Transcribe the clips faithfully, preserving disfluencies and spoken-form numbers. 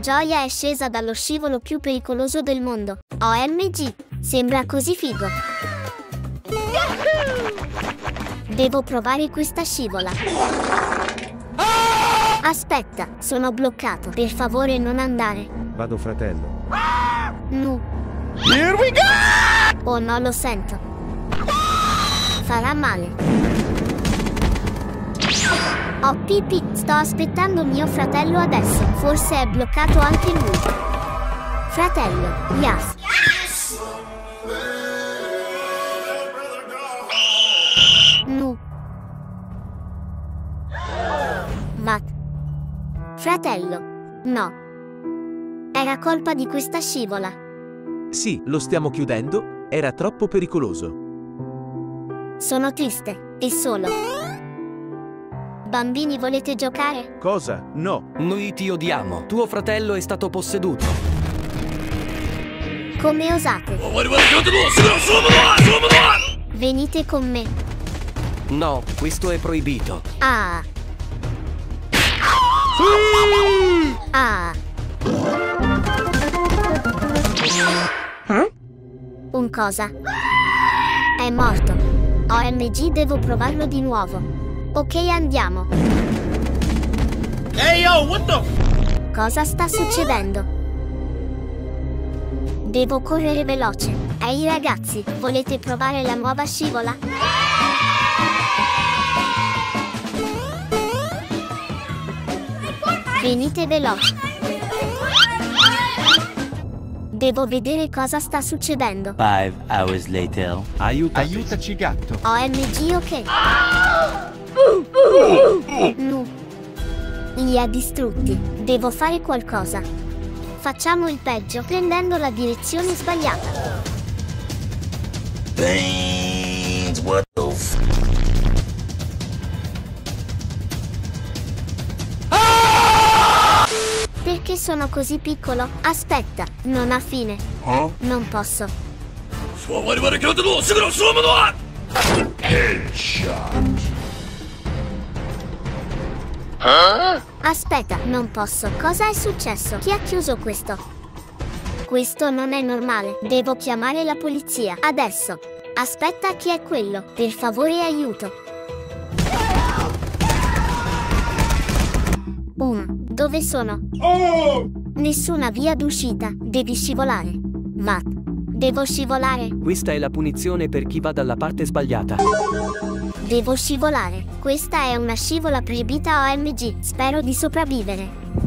Gioia è scesa dallo scivolo più pericoloso del mondo. O M G, sembra così figo. Devo provare questa scivola. Aspetta, sono bloccato. Per favore non andare. Vado, fratello. No. Here we go! Oh no, lo sento. Farà male. Oh pipì, sto aspettando mio fratello adesso. Forse è bloccato anche lui. Fratello, yes. No. Vat. Fratello. No. Era colpa di questa scivola. Sì, lo stiamo chiudendo. Era troppo pericoloso. Sono triste. E solo. Bambini, volete giocare? Cosa? No. Noi ti odiamo. Tuo fratello è stato posseduto. Come osate? Venite con me. No, questo è proibito. Ah. Ah. Un cosa? È morto. O M G, devo provarlo di nuovo. Ok, andiamo. Hey yo, what the? Cosa sta succedendo? Devo correre veloce. Ehi ragazzi, volete provare la nuova scivola? Venite veloci. Devo vedere cosa sta succedendo. Five hours later. Aiutaci. Aiutaci, gatto. O M G, ok. No. Li ha distrutti. Devo fare qualcosa. Facciamo il peggio prendendo la direzione sbagliata. Beans, what the f... Perché sono così piccolo? Aspetta, non ha fine. Huh? Non posso. Headshot. Huh? Aspetta, non posso. Cosa è successo? Chi ha chiuso questo? Questo non è normale. Devo chiamare la polizia. Adesso. Aspetta, chi è quello? Per favore, aiuto. Uno. Dove sono? Oh! Nessuna via d'uscita. Devi scivolare. Va. Devo scivolare. Questa è la punizione per chi va dalla parte sbagliata. Devo scivolare. Questa è una scivola proibita O M G. Spero di sopravvivere.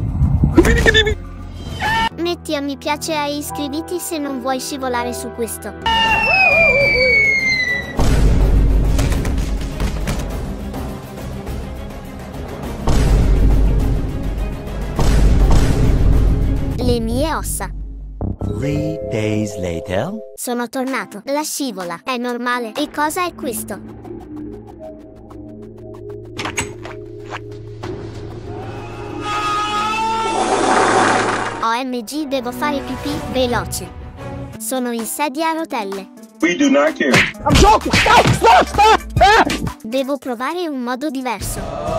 Metti a mi piace e iscriviti se non vuoi scivolare su questo. Le mie ossa. Three days later. Sono tornato. La scivola è normale. E cosa è questo? O M G, devo fare pipì veloce. Sono in sedia a rotelle. We do not care. I'm joking! Stop! Stop! Stop! Ah! Devo provare un modo diverso.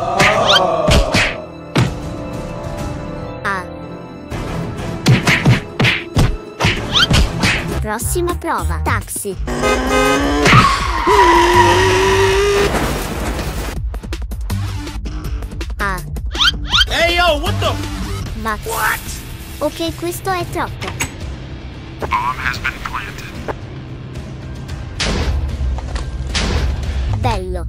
Ah. Prossima prova. Taxi. Ah. Hey yo, what the? Ma. What? Ok, questo è troppo. Bomb has been planted. Bello.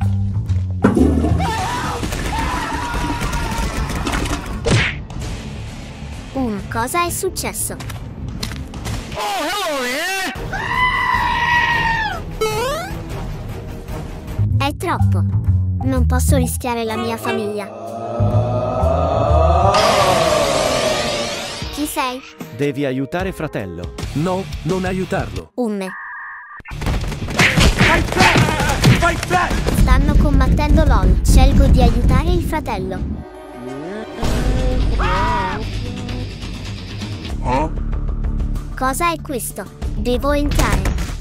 Un cosa è successo? Oh, hello there. È troppo. Non posso rischiare la mia famiglia. Chi sei? Devi aiutare fratello. No, non aiutarlo. Umme. Fight back! Fight back! Stanno combattendo LOL. Scelgo di aiutare il fratello. Huh? Cosa è questo? Devo entrare.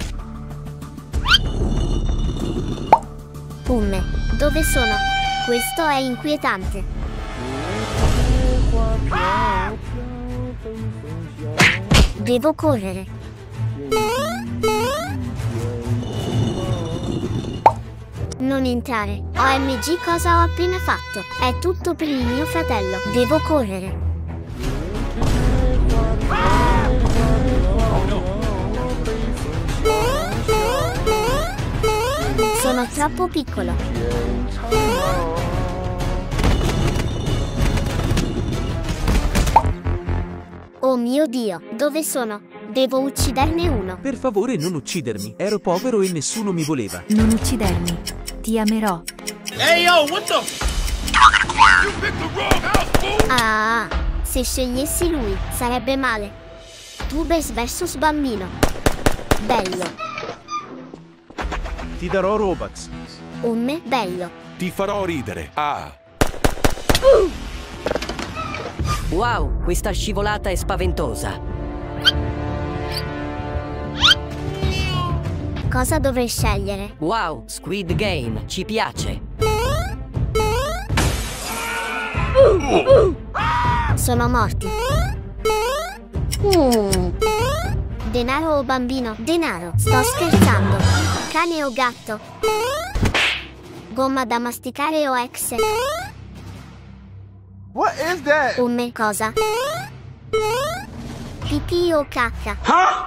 Umme. Dove sono? Questo è inquietante. Devo correre. Non entrare. O M G, cosa ho appena fatto? È tutto per il mio fratello. Devo correre. Sono troppo piccolo. Oh mio Dio, dove sono? Devo ucciderne uno. Per favore non uccidermi. Ero povero e nessuno mi voleva. Non uccidermi. Ti amerò. Hey yo, what the? You picked the wrong house, fool! Ah, se scegliessi lui, sarebbe male. Tubers versus bambino. Bello. Ti darò Robux. Un me bello. Ti farò ridere. Ah. Wow, questa scivolata è spaventosa. Cosa dovrei scegliere? Wow, Squid Game, ci piace. Sono morti. Mm. Denaro o bambino? Denaro. Sto scherzando. Cane o gatto? Gomma da masticare o ex? What is that? Un me cosa? Pipì o cacca?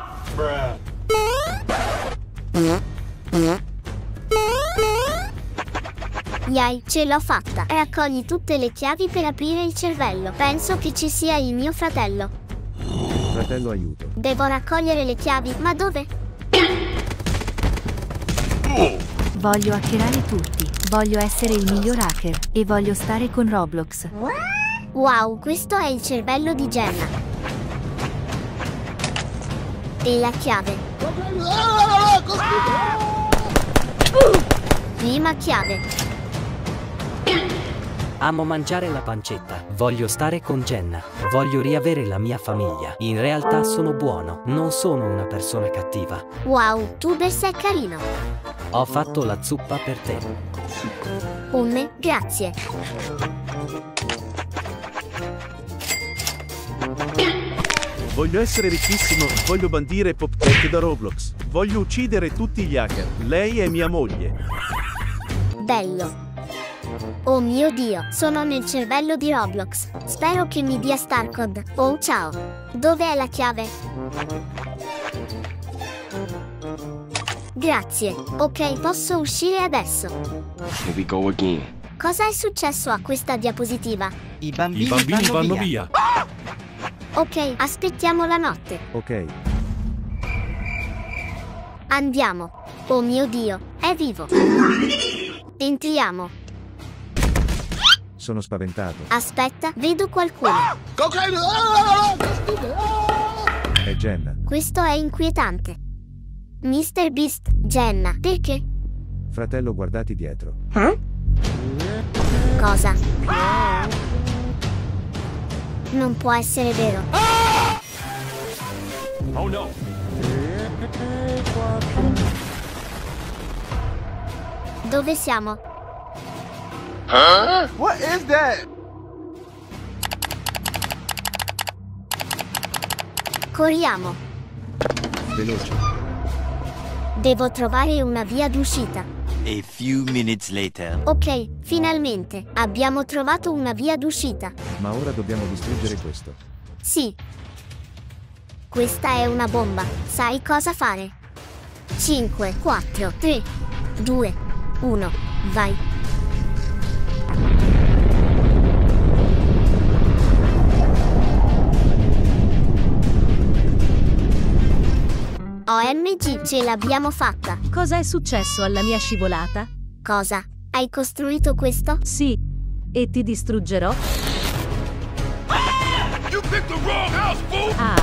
Yay, ce l'ho fatta. Raccogli tutte le chiavi per aprire il cervello. Penso che ci sia il mio fratello. Fratello, aiuto. Devo raccogliere le chiavi, ma dove? Voglio hackerare tutti. Voglio essere il miglior hacker. E voglio stare con Roblox. Wow, questo è il cervello di Jenna. E la chiave. Prima chiave. Amo mangiare la pancetta. Voglio stare con Jenna. Voglio riavere la mia famiglia. In realtà sono buono. Non sono una persona cattiva. Wow, Tubers è carino. Ho fatto la zuppa per te. Un me, grazie. Voglio essere ricchissimo, voglio bandire Pop Tech da Roblox. Voglio uccidere tutti gli hacker. Lei è mia moglie. Bello. Oh mio Dio, sono nel cervello di Roblox. Spero che mi dia Starcode. Oh ciao. Dove è la chiave? Grazie. Ok, posso uscire adesso. Here we go again. Cosa è successo a questa diapositiva? I bambini, I bambini vanno, vanno via. via. Ok, aspettiamo la notte. Ok. Andiamo. Oh mio Dio, è vivo. Entriamo. Sono spaventato. Aspetta, vedo qualcuno. È Jenna. Questo è inquietante. mister Beast, Jenna, perché? Fratello, guardati dietro. Cosa? Non può essere vero. Oh no. Dove siamo? Huh? What is that? Corriamo. Veloce. Devo trovare una via d'uscita. A few minutes later. Ok, finalmente. Abbiamo trovato una via d'uscita. Ma ora dobbiamo distruggere questo. Sì. Questa è una bomba. Sai cosa fare? cinque, quattro, tre, due, uno, vai. O M G, ce l'abbiamo fatta. Cosa è successo alla mia scivolata? Cosa? Hai costruito questo? Sì. E ti distruggerò? You picked the wrong house, fool! Ah.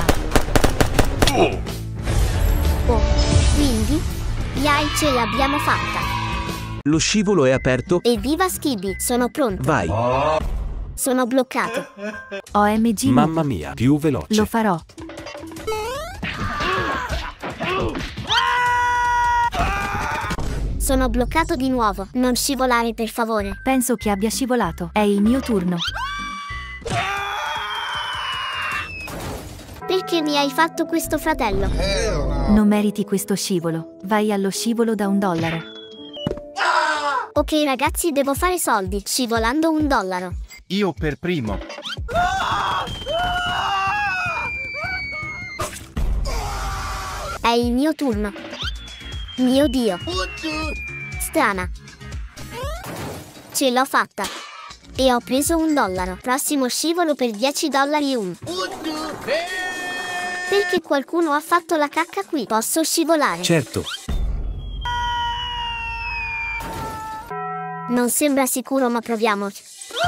Oh, quindi? Yay, ce l'abbiamo fatta. Lo scivolo è aperto. Evviva Skibi, sono pronto. Vai. Sono bloccato. O M G. Mamma mia, più veloce. Lo farò. Sono bloccato di nuovo. Non scivolare, per favore. Penso che abbia scivolato. È il mio turno. Perché mi hai fatto questo, fratello? Non meriti questo scivolo. Vai allo scivolo da un dollaro. Ok ragazzi, devo fare soldi, scivolando un dollaro. Io per primo. È il mio turno. Mio Dio. Strana. Ce l'ho fatta. E ho preso un dollaro. Prossimo scivolo per dieci dollari un. Perché qualcuno ha fatto la cacca qui. Posso scivolare? Certo. Non sembra sicuro, ma proviamoci.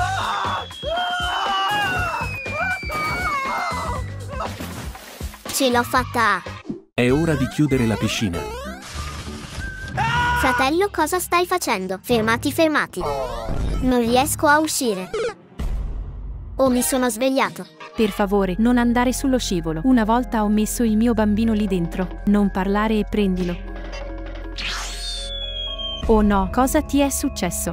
Ce l'ho fatta. È ora di chiudere la piscina. Fratello, cosa stai facendo? Fermati, fermati. Non riesco a uscire. Oh, mi sono svegliato. Per favore, non andare sullo scivolo. Una volta ho messo il mio bambino lì dentro. Non parlare e prendilo. Oh no, cosa ti è successo?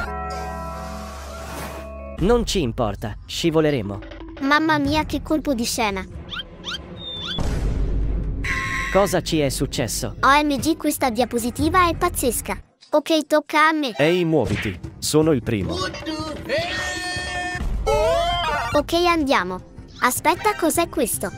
Non ci importa, scivoleremo. Mamma mia, che colpo di scena. Cosa ci è successo? O M G, questa diapositiva è pazzesca. Ok, tocca a me. Ehi, muoviti. Sono il primo. Ok, andiamo. Aspetta, cos'è questo?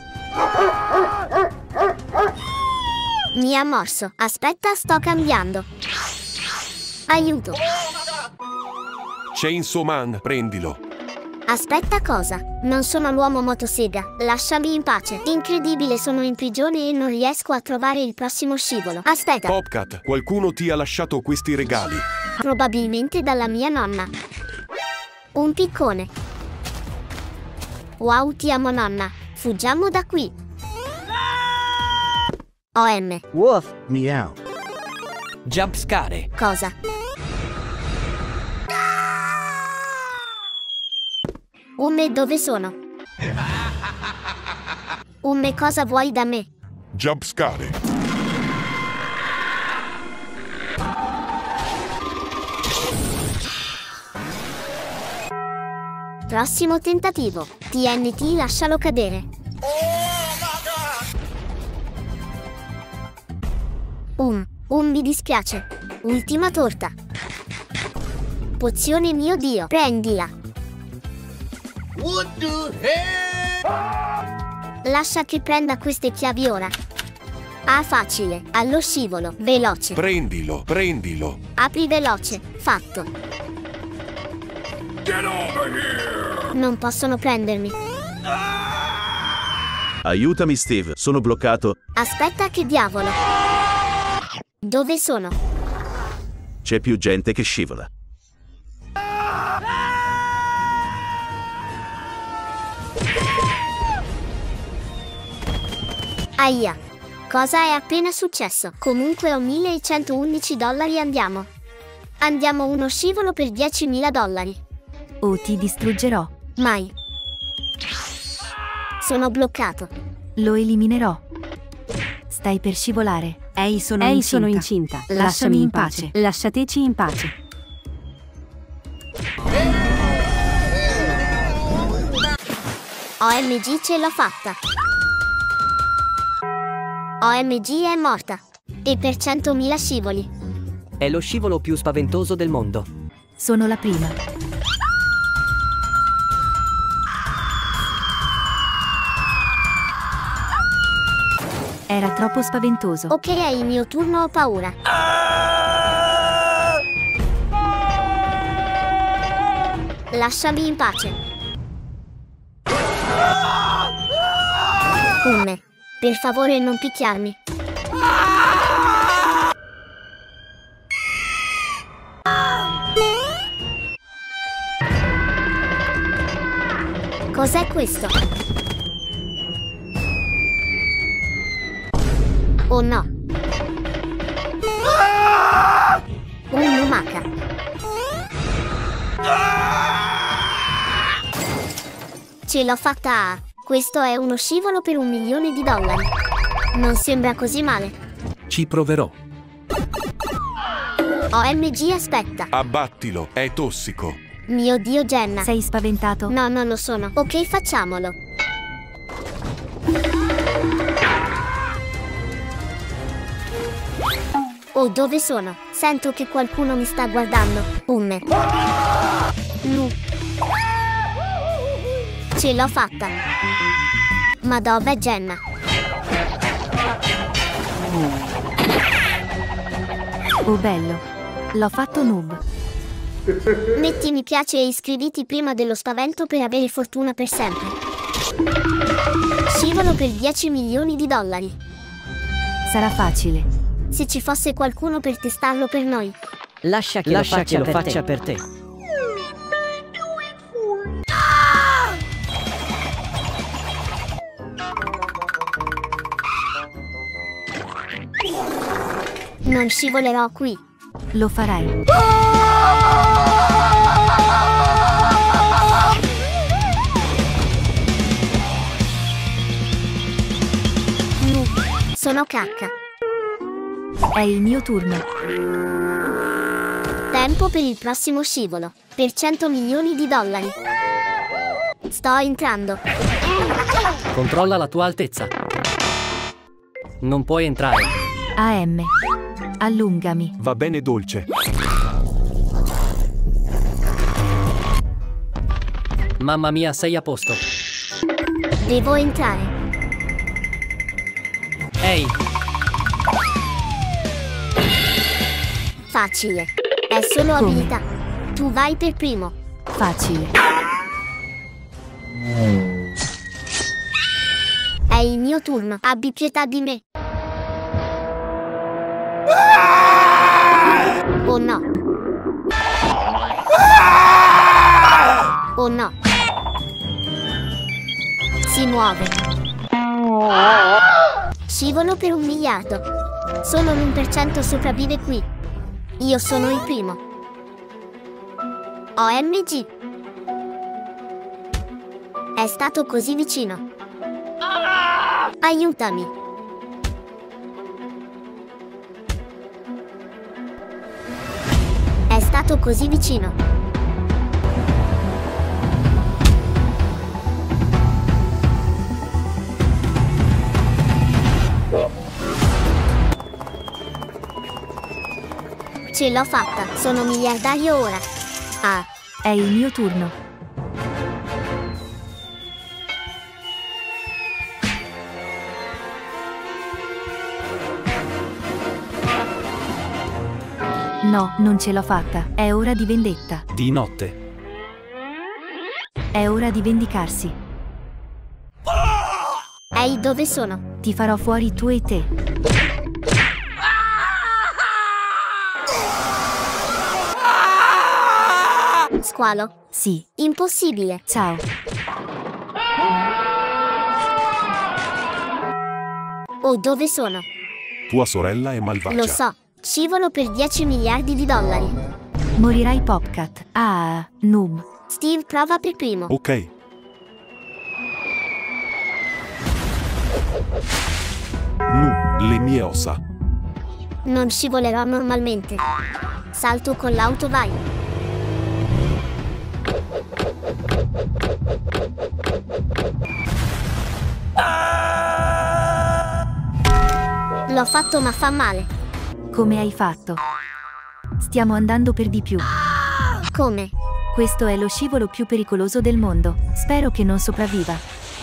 Mi ha morso. Aspetta, sto cambiando. Aiuto. Chainsaw Man, prendilo. Aspetta, cosa? Non sono l'uomo motosega. Lasciami in pace. Incredibile, sono in prigione e non riesco a trovare il prossimo scivolo. Aspetta. Popcat, qualcuno ti ha lasciato questi regali. Probabilmente dalla mia nonna. Un piccone. Wow, ti amo nonna. Fuggiamo da qui. O M. Woof. Meow. Jumpscare. Cosa? Umme, dove sono? Umme, cosa vuoi da me? Jumpscare. Prossimo tentativo. T N T, lascialo cadere. Um, um, mi dispiace. Ultima torta. Pozione, mio Dio, prendila. What the hell? Lascia che prenda queste chiavi ora. Ah, facile. Allo scivolo. Veloce. Prendilo, prendilo. Apri veloce. Fatto. Get over here! Non possono prendermi. Aiutami, Steve. Sono bloccato. Aspetta, che diavolo. Dove sono? C'è più gente che scivola. Aia. Cosa è appena successo? Comunque ho millecentoundici dollari, andiamo. Andiamo uno scivolo per diecimila dollari. O ti distruggerò. Mai. Sono bloccato. Lo eliminerò. Stai per scivolare. Ehi, sono Ehi, incinta. sono incinta. Lasciami in pace. Lasciateci in pace. O M G, ce l'ho fatta. O M G è morta. E per centomila scivoli. È lo scivolo più spaventoso del mondo. Sono la prima. Era troppo spaventoso. Ok, è il mio turno, ho paura. Lasciami in pace. Umme, per favore non picchiarmi. Cos'è questo? Oh no! Un lumaca! Ce l'ho fatta! Questo è uno scivolo per un milione di dollari. Non sembra così male. Ci proverò. O M G, aspetta! Abbattilo, è tossico. Mio Dio, Jenna! Sei spaventato? No, non lo sono. Ok, facciamolo. Oh, dove sono? Sento che qualcuno mi sta guardando. Umme. Nu. Ce l'ho fatta. Ma dov'è Jenna? Oh bello. L'ho fatto noob. Metti mi piace e iscriviti prima dello spavento per avere fortuna per sempre. Scivolo per dieci milioni di dollari. Sarà facile. Se ci fosse qualcuno per testarlo per noi. Lascia che Lascia lo faccia, che lo per, faccia te. per te. Non scivolerò qui. Lo farai. Nu. Sono cacca. È il mio turno. Tempo per il prossimo scivolo. Per cento milioni di dollari. Sto entrando. Controlla la tua altezza. Non puoi entrare. A M. Allungami. Va bene, dolce. Mamma mia, sei a posto. Devo entrare. Ehi, Facile. È solo Come? abilità. Tu vai per primo. Facile. È il mio turno. Abbi pietà di me. Oh no. Oh no. Si muove. Scivolo per un miliardo. Solo l'uno per cento sopravvive qui. Io sono il primo. O M G. È stato così vicino. Aiutami. È stato così vicino. Ce l'ho fatta, sono miliardario ora. Ah, È il mio turno. No, non ce l'ho fatta. È ora di vendetta. Di notte. È ora di vendicarsi. ehi, dove sono? Ti farò fuori tu e te. Squalo? Sì. Impossibile. Ciao. Oh, dove sono? Tua sorella è malvagia. Lo so. Scivolo per dieci miliardi di dollari. Morirai Popcat. Ah, noob. Steve prova per primo. Ok. Nu, le mie ossa. Non scivolerò normalmente. Salto con l'auto, vai. L'ho fatto, ma fa male. Come hai fatto? Stiamo andando per di più. Come? Questo è lo scivolo più pericoloso del mondo. Spero che non sopravviva.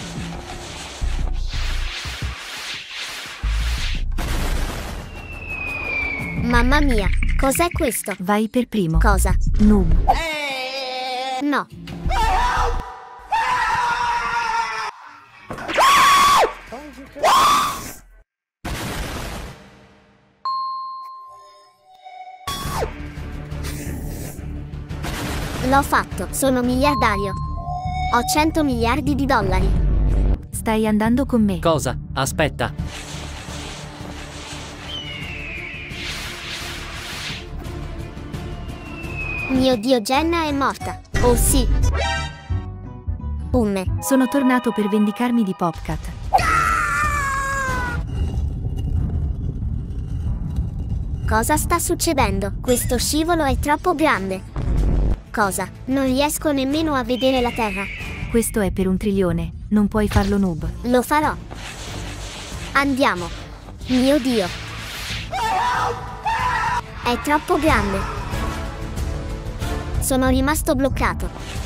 Mamma mia, cos'è questo? Vai per primo. Cosa? Noob. No. L'ho fatto, sono miliardario. Ho cento miliardi di dollari. Stai andando con me. cosa? Aspetta. Mio Dio, Jenna è morta. Oh sì. Umme. Sono tornato per vendicarmi di Popcat. Cosa sta succedendo? Questo scivolo è troppo grande. Cosa? Non riesco nemmeno a vedere la terra. Questo è per un trilione. Non puoi farlo noob. Lo farò. Andiamo. Mio Dio. È troppo grande. Sono rimasto bloccato.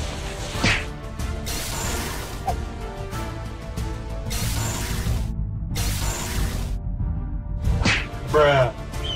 Bruh.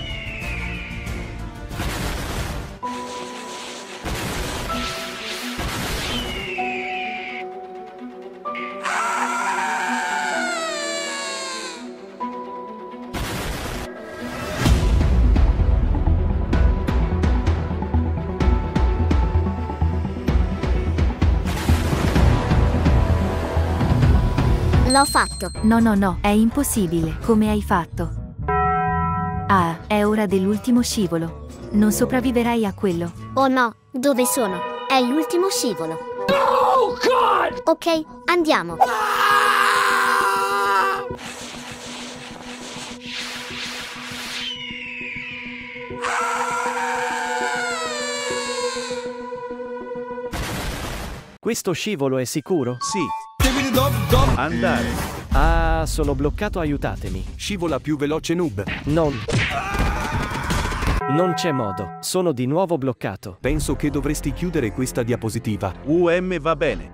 L'ho fatto. No, no, no, è impossibile. Come hai fatto? Ah, è ora dell'ultimo scivolo. Non sopravviverai a quello. Oh no, dove sono? È l'ultimo scivolo. Oh, God! Ok, andiamo. Questo scivolo è sicuro? Sì. Andare. Ah, sono bloccato, aiutatemi. Scivola più veloce, noob. Non. Non c'è modo. Sono di nuovo bloccato. Penso che dovresti chiudere questa diapositiva. U M va bene.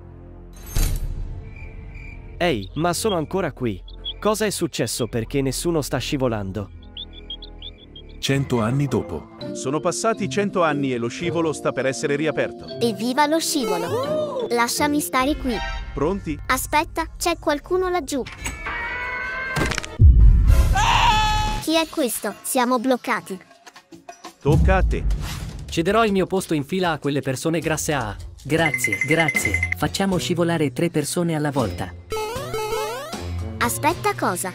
Ehi, ma sono ancora qui. Cosa è successo perché nessuno sta scivolando? Cento anni dopo. Sono passati cento anni e lo scivolo sta per essere riaperto. Evviva lo scivolo. Lasciami stare qui. Pronti? Aspetta, c'è qualcuno laggiù. Chi è questo? Siamo bloccati. Tocca a te. Cederò il mio posto in fila a quelle persone grasse a... Grazie, grazie. Facciamo scivolare tre persone alla volta. Aspetta, cosa?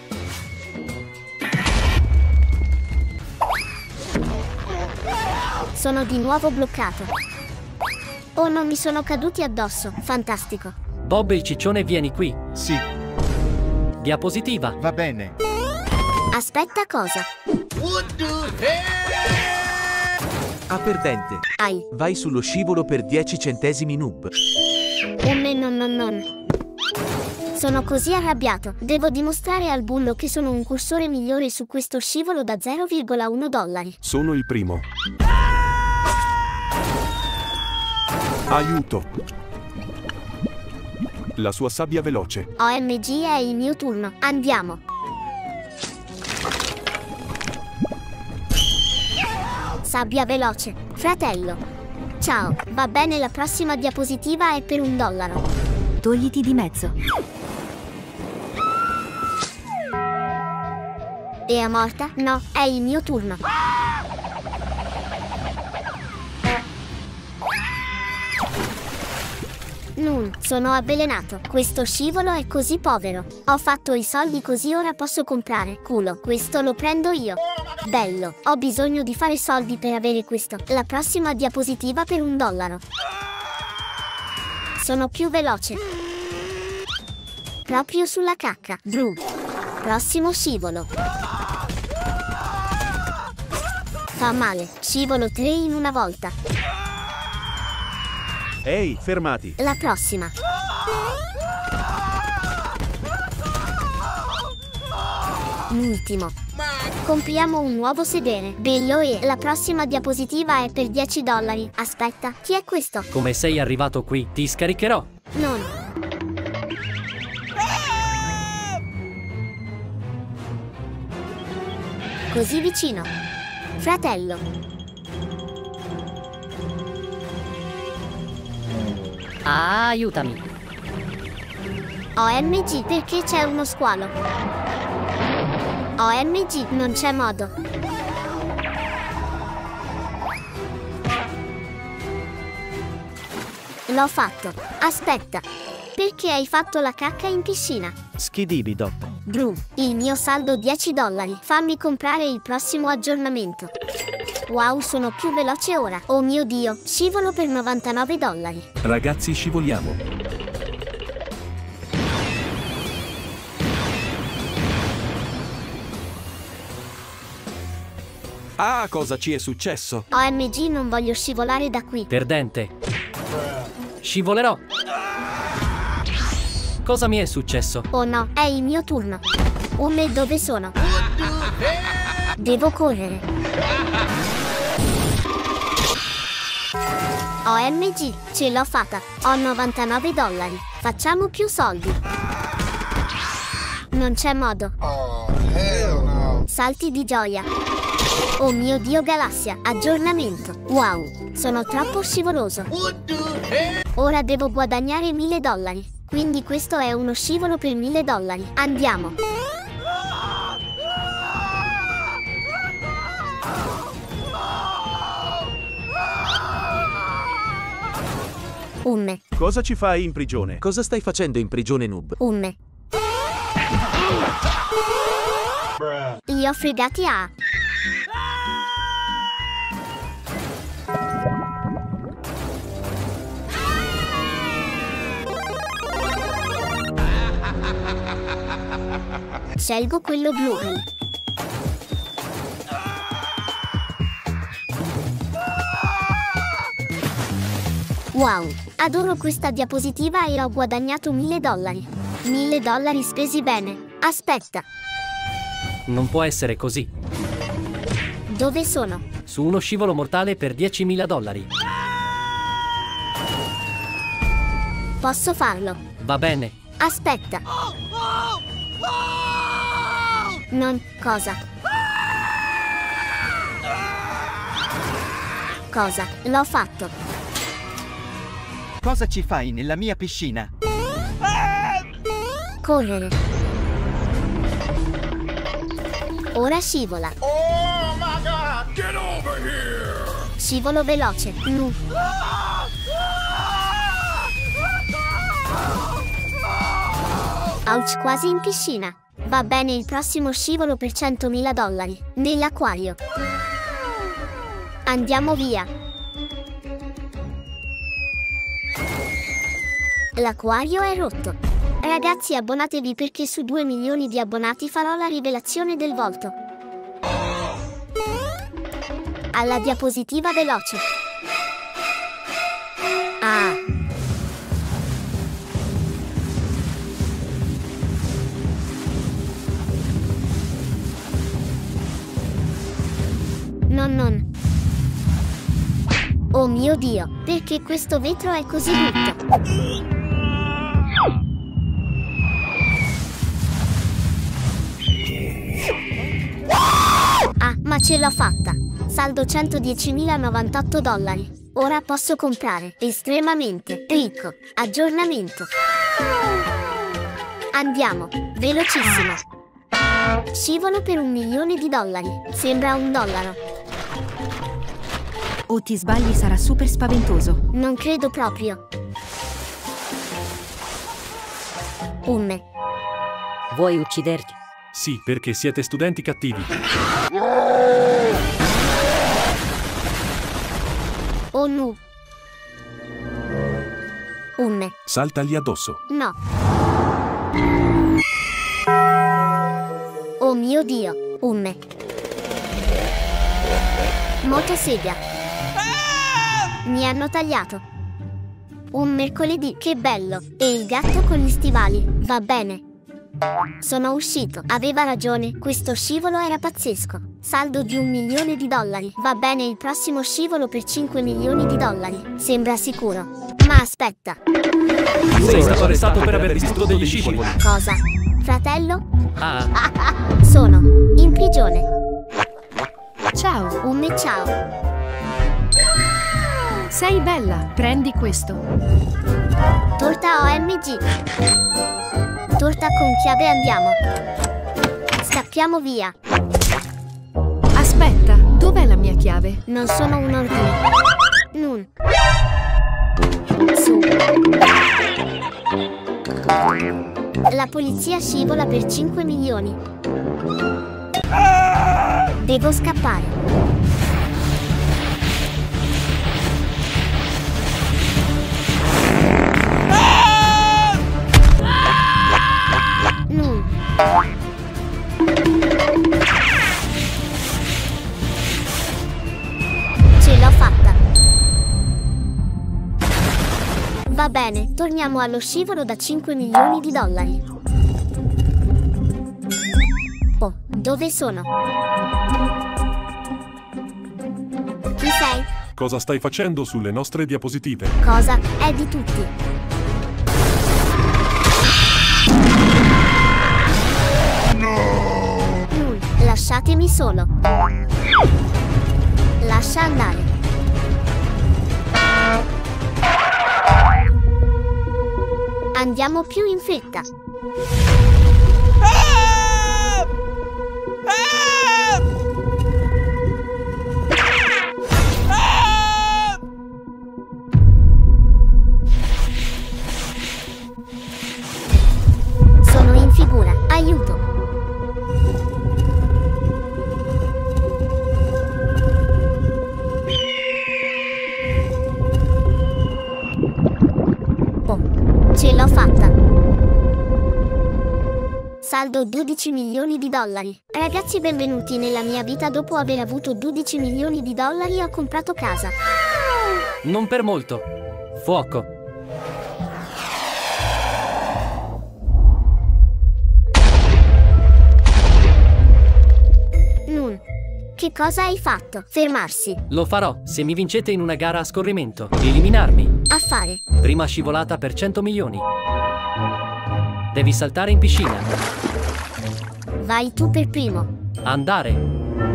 Sono di nuovo bloccato. Oh, non mi sono caduti addosso. Fantastico. Bob il ciccione, vieni qui. Sì. Diapositiva. Va bene. Aspetta, cosa? Ah, perdente. Ai. Vai sullo scivolo per dieci centesimi, noob. Oh, me non non non. Sono così arrabbiato. Devo dimostrare al bullo che sono un cursore migliore su questo scivolo da zero virgola uno dollari. Sono il primo. Aiuto. La sua sabbia veloce. O M G, è il mio turno. Andiamo. Sabbia veloce. Fratello. Ciao. Va bene, la prossima diapositiva è per un dollaro. Togliti di mezzo. E è morta? No, è il mio turno. Non, sono avvelenato. Questo scivolo è così povero. Ho fatto i soldi così ora posso comprare. Culo, questo lo prendo io. Bello, ho bisogno di fare soldi per avere questo. La prossima diapositiva per un dollaro. Sono più veloce. Proprio sulla cacca. Drew. Prossimo scivolo. Fa male. Scivolo tre in una volta. Ehi, fermati. La prossima. L'ultimo. Compriamo un nuovo sedere. Bello, e la prossima diapositiva è per dieci dollari. Aspetta, chi è questo? Come sei arrivato qui? Ti scaricherò. Non. Così vicino. Fratello. Ah, aiutami. O M G, perché c'è uno squalo? O M G, non c'è modo. L'ho fatto. Aspetta. Perché hai fatto la cacca in piscina? Schidibidop. Drew, il mio saldo dieci dollari. Fammi comprare il prossimo aggiornamento. Wow, sono più veloce ora. Oh mio Dio, scivolo per novantanove dollari. Ragazzi, scivoliamo. Ah, cosa ci è successo? O M G, non voglio scivolare da qui. Perdente. Scivolerò. Cosa mi è successo? Oh no, è il mio turno. Oh me, dove sono? Devo correre. O M G, ce l'ho fatta. Ho novantanove dollari. Facciamo più soldi. Non c'è modo. Salti di gioia. Oh mio Dio, galassia. Aggiornamento. Wow, sono troppo scivoloso. Ora devo guadagnare mille dollari. Quindi questo è uno scivolo per mille dollari. Andiamo. Umme. Cosa ci fai in prigione? Cosa stai facendo in prigione, noob? Umme. Li ho fregati a... Scelgo quello blu. Wow, adoro questa diapositiva e ho guadagnato mille dollari. Mille dollari spesi bene. Aspetta, Non può essere così. dove sono? Su uno scivolo mortale per diecimila dollari. Posso farlo? Va bene. Aspetta. Non... cosa? Cosa? L'ho fatto. Cosa ci fai nella mia piscina? Correre. Ora scivola. Oh my God! Get over here! Scivolo veloce. Nu. Ouch, quasi in piscina. Va bene, il prossimo scivolo per centomila dollari. Nell'acquario. Andiamo via. L'acquario è rotto. Ragazzi, abbonatevi perché su due milioni di abbonati farò la rivelazione del volto. Alla diapositiva veloce. Ah. Non non. Oh mio Dio, perché questo vetro è così brutto? Ah, ma ce l'ho fatta. Saldo centodiecimilanovantotto dollari. Ora posso comprare. Estremamente ricco. Aggiornamento. Andiamo. Velocissimo. Scivolo per un milione di dollari. Sembra un dollaro. O ti sbagli, sarà super spaventoso. Non credo proprio. Umme. Vuoi ucciderti? Sì, perché siete studenti cattivi. Oh no. Umme. Saltagli addosso. No. Oh mio Dio. Umme. Motosedia. Mi hanno tagliato. Un mercoledì, che bello. E il gatto con gli stivali. Va bene. Sono uscito. Aveva ragione, questo scivolo era pazzesco. Saldo di un milione di dollari. Va bene, il prossimo scivolo per cinque milioni di dollari. Sembra sicuro. Ma aspetta. Sei stato arrestato per aver distrutto degli scivoli. Cosa? Fratello? Ah. Sono in prigione. Ciao. Umme, ciao. Sei bella, prendi questo. Torta O M G. Torta con chiave, andiamo. Scappiamo via. Aspetta, dov'è la mia chiave? Non sono un ordine. Non. Su. La polizia scivola per cinque milioni. Devo scappare. Ce l'ho fatta. Va bene, torniamo allo scivolo da cinque milioni di dollari. Oh, dove sono? sei? Cosa stai facendo sulle nostre diapositive? Cosa? È di tutti. No! Null, lasciatemi solo. Lascia andare. Andiamo più in fretta. Sono in figura, aiuto. Oh, ce l'ho fatta. Saldo dodici milioni di dollari. Ragazzi, benvenuti nella mia vita. Dopo aver avuto dodici milioni di dollari ho comprato casa. Non per molto. Fuoco. Nun, che cosa hai fatto? Fermarsi. Lo farò se mi vincete in una gara a scorrimento. Eliminarmi. Affare. Prima scivolata per cento milioni. Devi saltare in piscina. Vai tu per primo. Andare.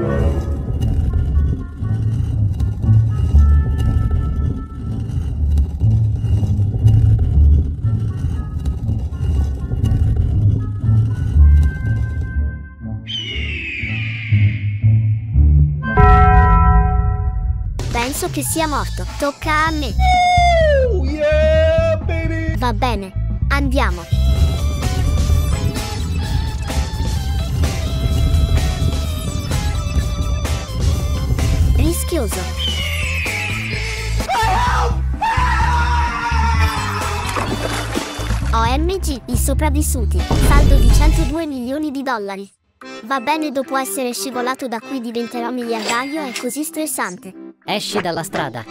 Penso che sia morto. Tocca a me. Oh, yeah, baby. Va bene. Andiamo. Rischioso. O M G, i sopravvissuti. Saldo di centodue milioni di dollari. Va bene, dopo essere scivolato da qui diventerò miliardario, è così stressante. Esci dalla strada.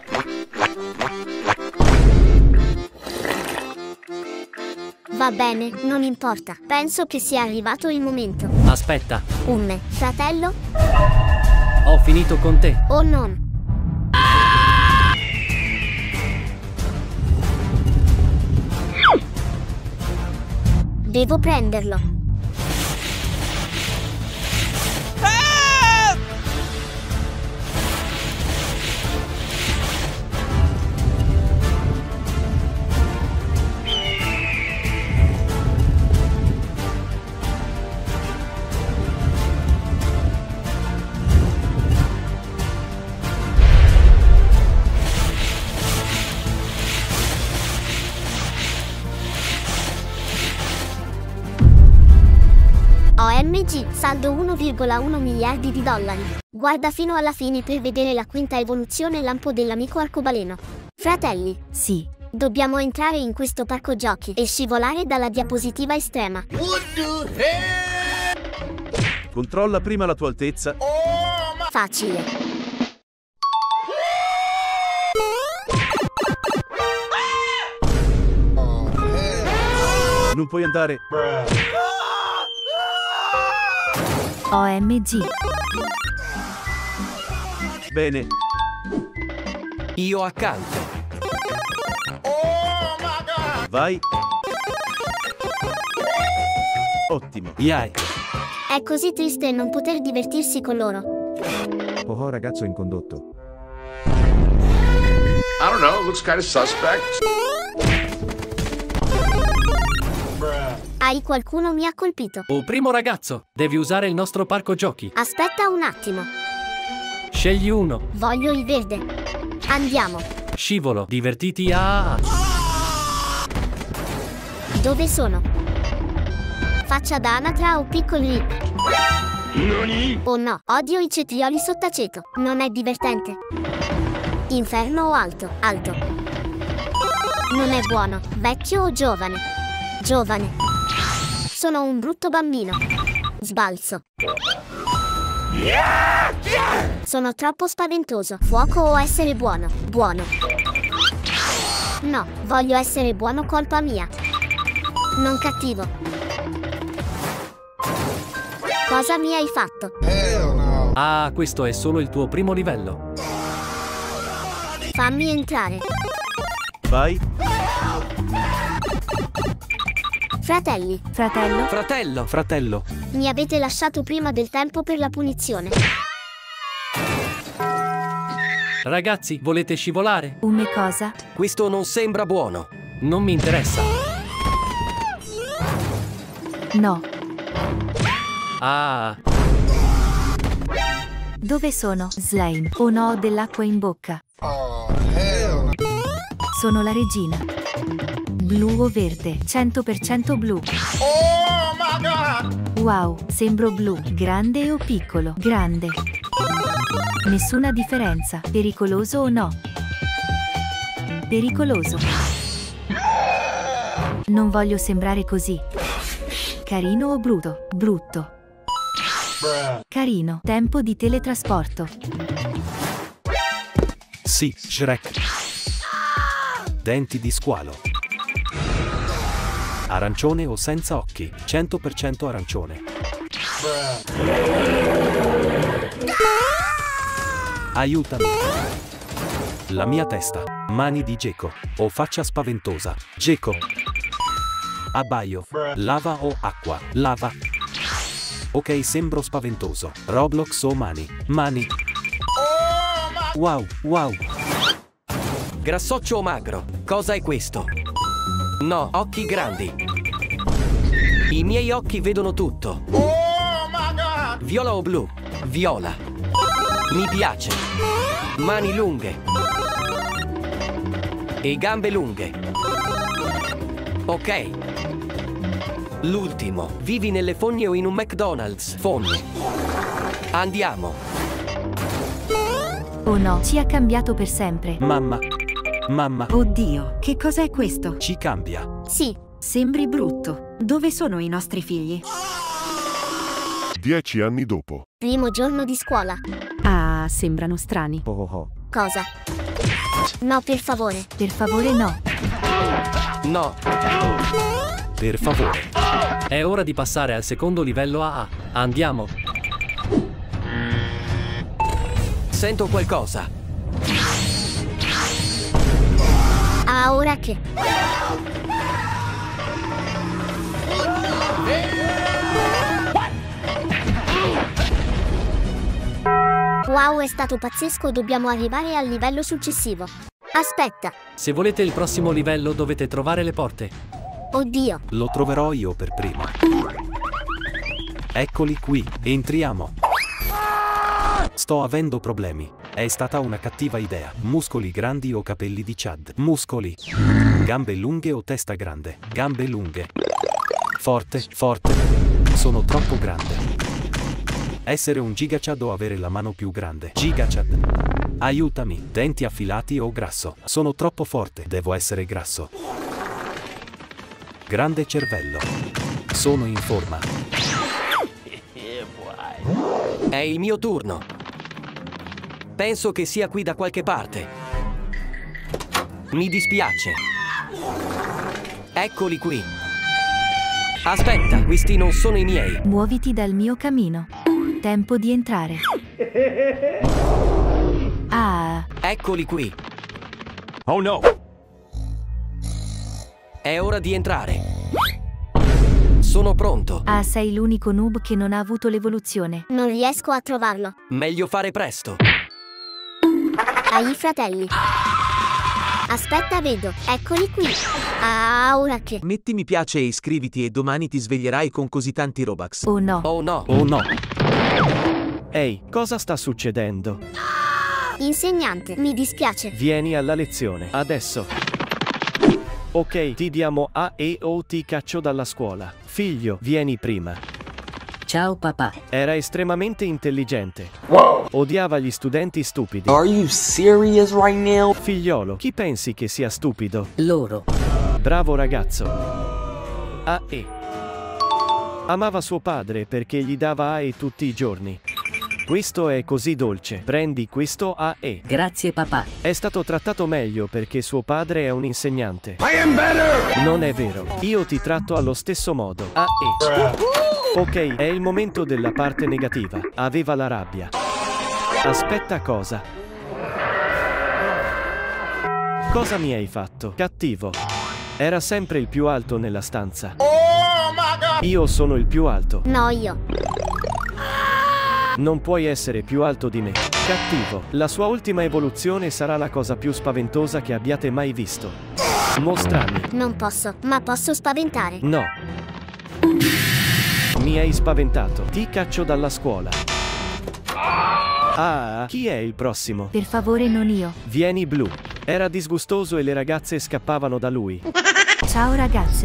Va bene, non importa. Penso che sia arrivato il momento. Aspetta. Un me, fratello? Ho finito con te. O non? Devo prenderlo. O M G, saldo uno virgola uno miliardi di dollari. Guarda fino alla fine per vedere la quinta evoluzione lampo dell'amico arcobaleno. Fratelli. Sì. Dobbiamo entrare in questo parco giochi e scivolare dalla diapositiva estrema. Controlla prima la tua altezza. Facile. Non puoi andare. O M G. Bene. Io accanto. Vai. Ottimo. Yai. È così triste non poter divertirsi con loro. Oh, ragazzo in condotto. I don't know, looks kind of suspect. Hai qualcuno mi ha colpito. Oh, primo ragazzo, devi usare il nostro parco giochi. Aspetta un attimo. Scegli uno. Voglio il verde. Andiamo. Scivolo, divertiti a... Dove sono? Faccia da anatra o piccoli rip? Oh no, odio i cetrioli sottaceto. Non è divertente. Inferno o alto? Alto. Non è buono. Vecchio o giovane? Giovane. Sono un brutto bambino. Sbalzo. Sono troppo spaventoso. Fuoco o essere buono? Buono. No, voglio essere buono, colpa mia. Non cattivo. Cosa mi hai fatto? Ah, questo è solo il tuo primo livello. Fammi entrare. Vai. Fratelli, Fratello? Fratello, fratello. mi avete lasciato prima del tempo per la punizione. Ragazzi, volete scivolare? Una cosa? Questo non sembra buono. Non mi interessa. No. Ah, Dove sono? Slime. O no, ho dell'acqua in bocca. Sono la regina. Blu o verde? cento per cento blu. Oh my god! Wow, sembro blu. Grande o piccolo? Grande. Nessuna differenza. Pericoloso o no? Pericoloso. Non voglio sembrare così. Carino o brutto? Brutto. Carino. Tempo di teletrasporto. Sì, Shrek. Denti di squalo. Arancione o senza occhi? cento per cento arancione. Aiutami. La mia testa. Mani di geco. O faccia spaventosa. Geco. Abbaio. Lava o acqua? Lava. Ok, sembro spaventoso. Roblox o mani? Mani. Wow, wow. Grassoccio o magro? Cosa è questo? No, occhi grandi. I miei occhi vedono tutto. Viola o blu? Viola. Mi piace. Mani lunghe. E gambe lunghe. Ok. L'ultimo. Vivi nelle fogne o in un McDonald's? Fogne. Andiamo. Oh no, ci ha cambiato per sempre. Mamma. Mamma. Oddio, che cos'è questo? Ci cambia. Sì. Sembri brutto. Dove sono i nostri figli? Dieci anni dopo. Primo giorno di scuola. Ah, sembrano strani. Oh oh oh. Cosa? No, per favore. Per favore no. No. Per favore. è ora di passare al secondo livello A A. Andiamo. Sento qualcosa. Ah, ora che? Wow, è stato pazzesco, dobbiamo arrivare al livello successivo. Aspetta. Se volete il prossimo livello dovete trovare le porte. Oddio. Lo troverò io per primo. Eccoli qui, entriamo. Sto avendo problemi. È stata una cattiva idea. Muscoli grandi o capelli di Chad? Muscoli. Gambe lunghe o testa grande? Gambe lunghe. Forte, forte. Sono troppo grande. Essere un gigachad o avere la mano più grande? Gigachad. Aiutami. Denti affilati o grasso? Sono troppo forte. Devo essere grasso. Grande cervello. Sono in forma. È il mio turno. Penso che sia qui da qualche parte. Mi dispiace. Eccoli qui. Aspetta, questi non sono i miei. Muoviti dal mio cammino. Tempo di entrare. Ah. Eccoli qui. Oh no. È ora di entrare. Sono pronto. Ah, sei l'unico noob che non ha avuto l'evoluzione. Non riesco a trovarlo. Meglio fare presto. Hai i fratelli. Aspetta, vedo. Eccoli qui. Ah, ora che? Metti mi piace e iscriviti e domani ti sveglierai con così tanti Robux. Oh no. Oh no. Oh no. Ehi, cosa sta succedendo? Insegnante, mi dispiace. Vieni alla lezione, adesso. Ok, ti diamo A e O, ti caccio dalla scuola. Figlio, vieni prima. Ciao papà. Era estremamente intelligente. Wow. Odiava gli studenti stupidi. Are you serious right now? Figliolo, chi pensi che sia stupido? Loro. Bravo ragazzo. A E. Amava suo padre perché gli dava A E tutti i giorni. Questo è così dolce. Prendi questo A E. Grazie papà. È stato trattato meglio perché suo padre è un insegnante. I am better! Non è vero. Io ti tratto allo stesso modo. A E. Ok, è il momento della parte negativa. Aveva la rabbia. Aspetta cosa? Cosa mi hai fatto? Cattivo. Era sempre il più alto nella stanza. Io sono il più alto. No, io. Non puoi essere più alto di me. Cattivo. La sua ultima evoluzione sarà la cosa più spaventosa che abbiate mai visto. Mostrami. Non posso, ma posso spaventare. No. Mi hai spaventato. Ti caccio dalla scuola. Ah, chi è il prossimo? Per favore, non io. Vieni, Blu. Era disgustoso e le ragazze scappavano da lui. Ciao ragazze.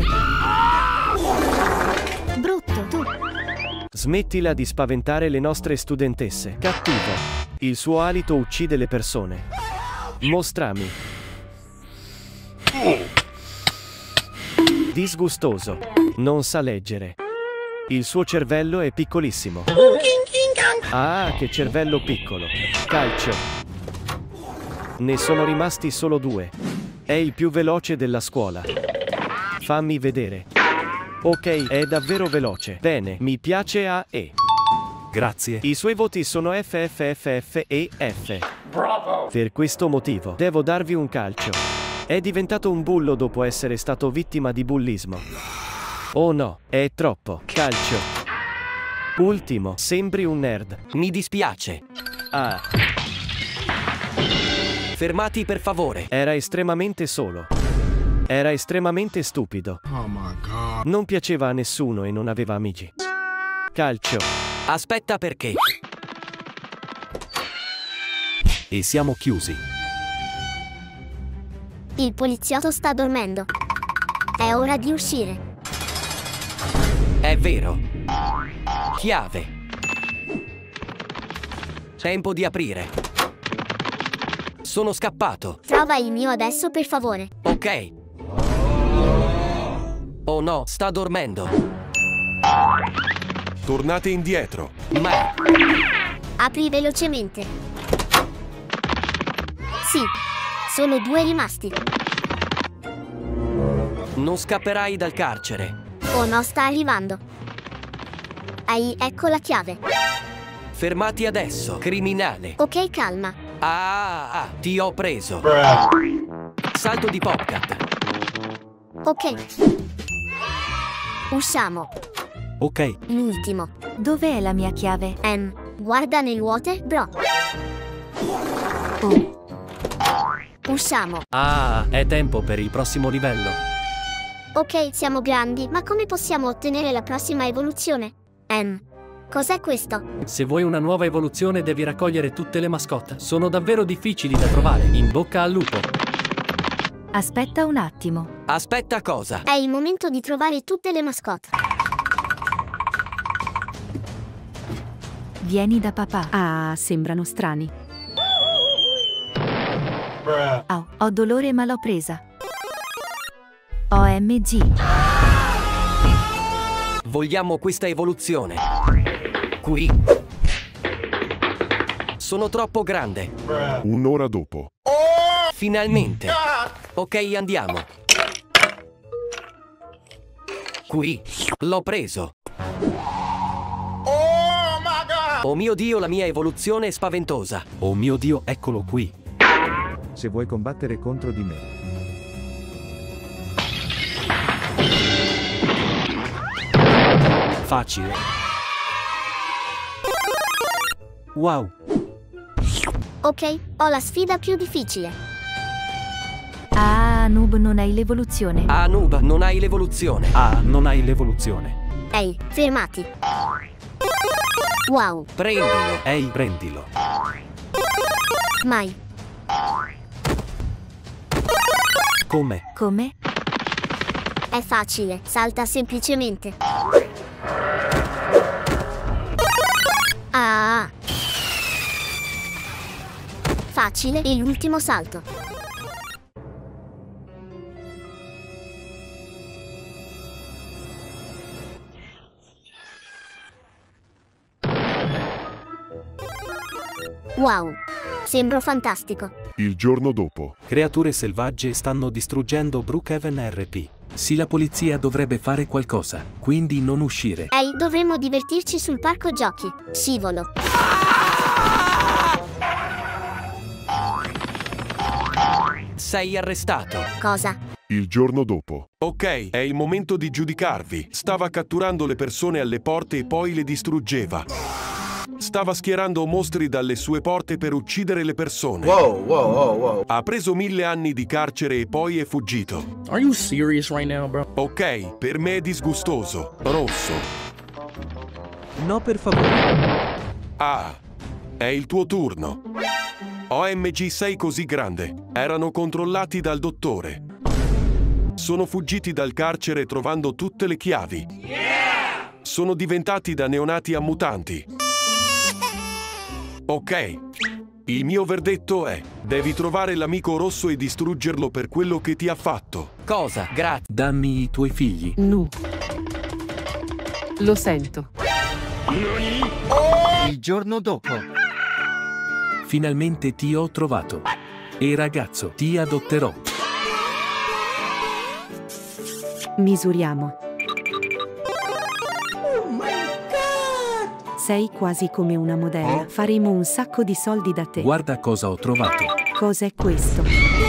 Brutto, tu. Smettila di spaventare le nostre studentesse. Cattivo. Il suo alito uccide le persone. Mostrami. Disgustoso. Non sa leggere. Il suo cervello è piccolissimo. Ah, che cervello piccolo. Calcio. Ne sono rimasti solo due. È il più veloce della scuola. Fammi vedere. Ok, è davvero veloce. Bene, mi piace A e. Grazie. I suoi voti sono F, F, F, F e F. Bravo! Per questo motivo, devo darvi un calcio. È diventato un bullo dopo essere stato vittima di bullismo. Oh no, è troppo. Calcio. Ultimo, sembri un nerd. Mi dispiace. Ah. Fermati per favore. Era estremamente solo. Era estremamente stupido. Oh my god. Non piaceva a nessuno e non aveva amici. Calcio. Aspetta perché. E siamo chiusi. Il poliziotto sta dormendo. È ora di uscire. È vero. Chiave. Tempo di aprire. Sono scappato. Trova il mio adesso, per favore. Ok. Oh no, sta dormendo. Tornate indietro. Ma... Apri velocemente. Sì, sono due rimasti. Non scapperai dal carcere. Oh no, sta arrivando. Ehi, ecco la chiave. Fermati adesso, criminale. Ok, calma. Ah, ah, ti ho preso. Salto di Popcat. Ok. Usciamo. Ok. L'ultimo. Dov'è la mia chiave? Em, guarda nel water, bro. Oh. Usciamo. Ah, è tempo per il prossimo livello. Ok, siamo grandi, ma come possiamo ottenere la prossima evoluzione? Em, cos'è questo? Se vuoi una nuova evoluzione devi raccogliere tutte le mascotte. Sono davvero difficili da trovare. In bocca al lupo. Aspetta un attimo. Aspetta cosa? È il momento di trovare tutte le mascotte. Vieni da papà. Ah, sembrano strani. Oh, ho dolore ma l'ho presa. O M G. Vogliamo questa evoluzione. Qui. Sono troppo grande. Un'ora dopo. Finalmente. Ok, andiamo. Qui. L'ho preso. Oh mio Dio, la mia evoluzione è spaventosa. Oh mio Dio, eccolo qui. Se vuoi combattere contro di me. Facile. Wow. Ok, ho la sfida più difficile. Ah, Noob, non hai l'evoluzione. Ah, Noob, non hai l'evoluzione. Ah, non hai l'evoluzione. Ehi, fermati. Wow. Prendilo. Ehi, prendilo. Mai. Come? Come? È facile, salta semplicemente. Ah. Facile e l'ultimo salto. Wow, sembro fantastico. Il giorno dopo. Creature selvagge stanno distruggendo Brookhaven R P. Sì, la polizia dovrebbe fare qualcosa, quindi non uscire. Ehi, dovremmo divertirci sul parco giochi. Scivolo. Sei arrestato. Cosa? Il giorno dopo. Ok, è il momento di giudicarvi. Stava catturando le persone alle porte e poi le distruggeva. Stava schierando mostri dalle sue porte per uccidere le persone. Wow, wow, wow, wow. Ha preso mille anni di carcere e poi è fuggito. Are you serious right now, bro? Ok, per me è disgustoso. Rosso. No, per favore. Ah, è il tuo turno. O M G sei così grande. Erano controllati dal dottore. Sono fuggiti dal carcere trovando tutte le chiavi. Sono diventati da neonati a mutanti. Ok. Il mio verdetto è: devi trovare l'amico rosso e distruggerlo per quello che ti ha fatto. Cosa? Grazie. Dammi i tuoi figli. Nu. Lo sento. Il giorno dopo. Finalmente ti ho trovato. E ragazzo, ti adotterò. Misuriamo. Oh my God! Sei quasi come una modella. Faremo un sacco di soldi da te. Guarda cosa ho trovato. Cos'è questo?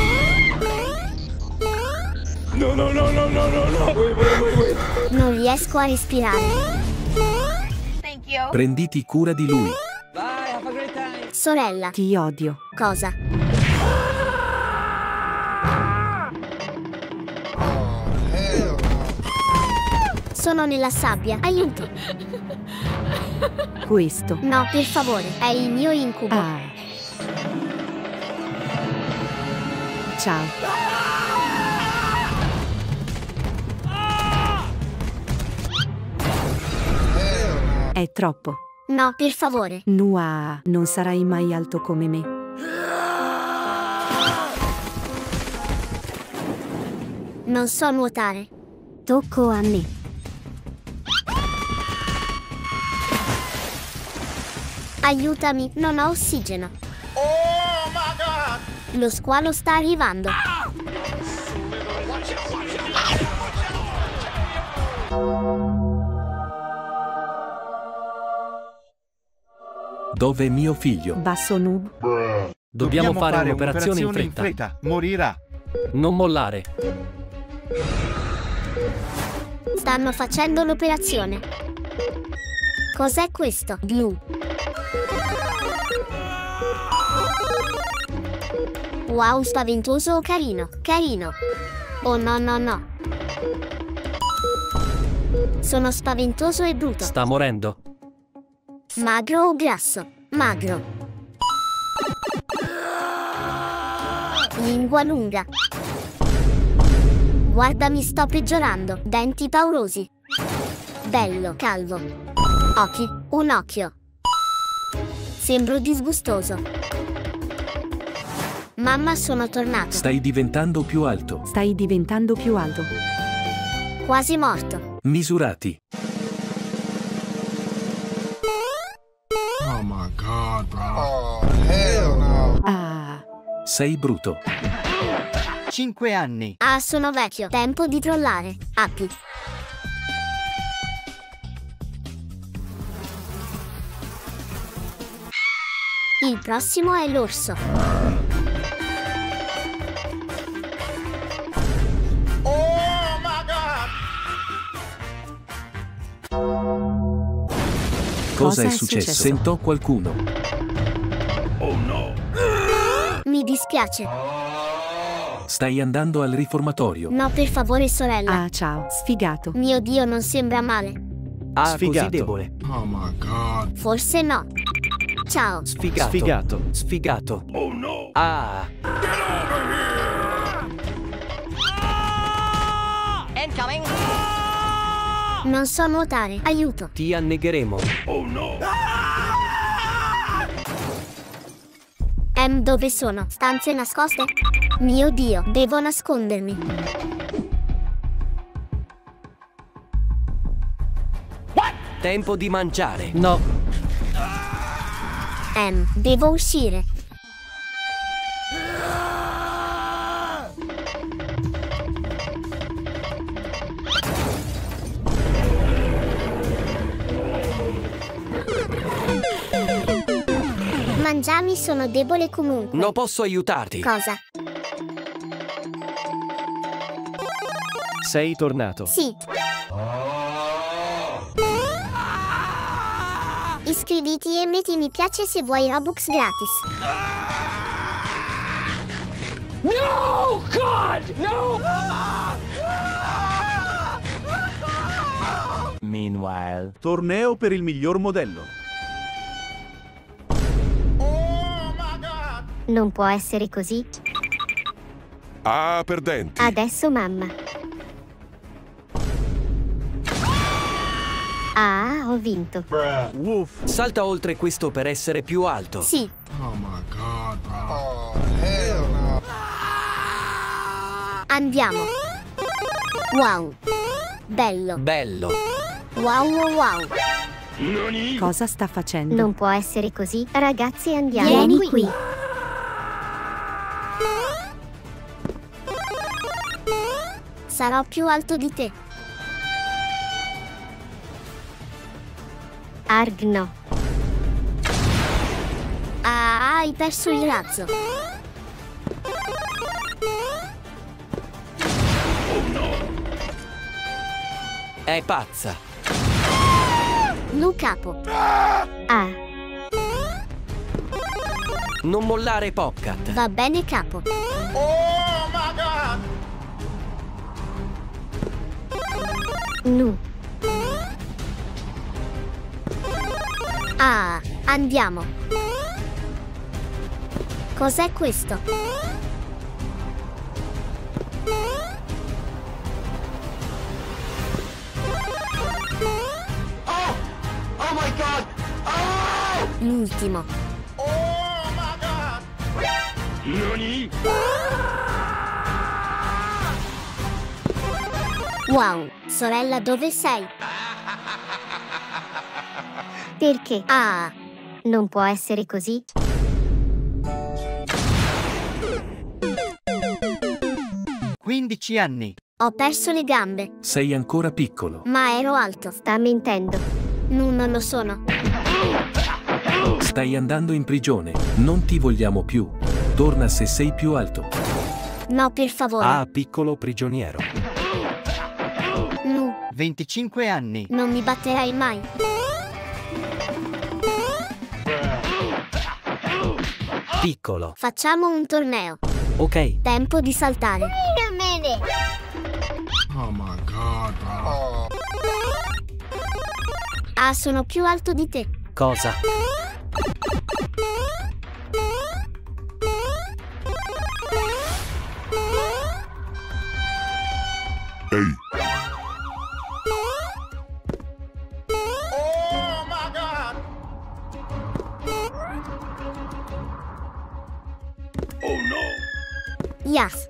No, no, no, no, no, no, no. Wait, wait, wait, wait. Non riesco a respirare. Thank you. Prenditi cura di lui. Bye, have a great time. Sorella. Ti odio. Cosa? Sono nella sabbia. Aiuto. Questo. No, per favore. È il mio incubo. Ah. Ciao. È troppo. No, per favore. Nua, non sarai mai alto come me. Non so nuotare. Tocco a me. Aiutami, non ho ossigeno. Oh my God! Lo squalo sta arrivando. Dov'è mio figlio? Basso noob. Dobbiamo, Dobbiamo fare, fare un'operazione in fretta. in fretta. Morirà. Non mollare. Stanno facendo l'operazione. Cos'è questo? Blu. Wow, spaventoso o carino? Carino. Oh no, no, no. Sono spaventoso e brutto. Sta morendo. Magro o grasso? Magro. Lingua lunga. Guarda, mi sto peggiorando. Denti paurosi. Bello, calvo. Occhi, un occhio. Sembro disgustoso. Mamma, sono tornato. Stai diventando più alto. Stai diventando più alto. Quasi morto. Misurati. Oh my God, bro. Oh, hell no. Ah. Sei brutto. Cinque anni. Ah, sono vecchio. Tempo di trollare. Api. Il prossimo è l'orso. Oh my God! Cosa è successo? Sentò qualcuno. Oh no. Mi dispiace. Stai andando al riformatorio. No, per favore, sorella. Ah, ciao. Sfigato. Mio Dio, non sembra male. Ah, Sfigato. così debole. Oh my God. Forse no. Ciao. Sfigato. Sfigato. Sfigato. Oh no. Ah. Get over here. Incoming. Non so nuotare. Aiuto. Ti annegheremo. Oh no. Em, dove sono? Stanze nascoste? Mio Dio, devo nascondermi. What? Tempo di mangiare. No. Em, devo uscire. Mangiami, sono debole comunque. Non posso aiutarti. Cosa? Sei tornato. Sì. Iscriviti e metti mi piace se vuoi Robux gratis. No, God, no! Meanwhile. Torneo per il miglior modello. Non può essere così. Ah, perdenti. Adesso mamma. Ah, ho vinto. Uff. Salta oltre questo per essere più alto. Sì. Oh my God, bro. Oh, hell no. Andiamo. Wow. Bello. Bello. Wow, wow, wow. Cosa sta facendo? Non può essere così. Ragazzi, andiamo. Vieni qui. qui. Sarò più alto di te. Arg no. Ah, hai perso il razzo. È pazza. Lu capo. Ah, Non mollare Popcat. va bene capo. Oh my God. Nu. Ah, andiamo. Cos'è questo? Oh! Oh my God! Oh! L'ultimo. Oh my God! Nani? Wow, sorella, dove sei? Perché? Ah, non può essere così. quindici anni. Ho perso le gambe, Sei ancora piccolo. ma ero alto. Sta mentendo. No, non lo sono. Stai andando in prigione. Non ti vogliamo più. Torna se sei più alto. No, per favore. Ah, piccolo prigioniero. Nu, venticinque anni. non mi batterai mai. Piccolo. Facciamo un torneo. Ok. Tempo di saltare. Oh my God, bro. Oh. Ah, sono più alto di te. Cosa? Ehi, Oh my God. Oh no! Yas.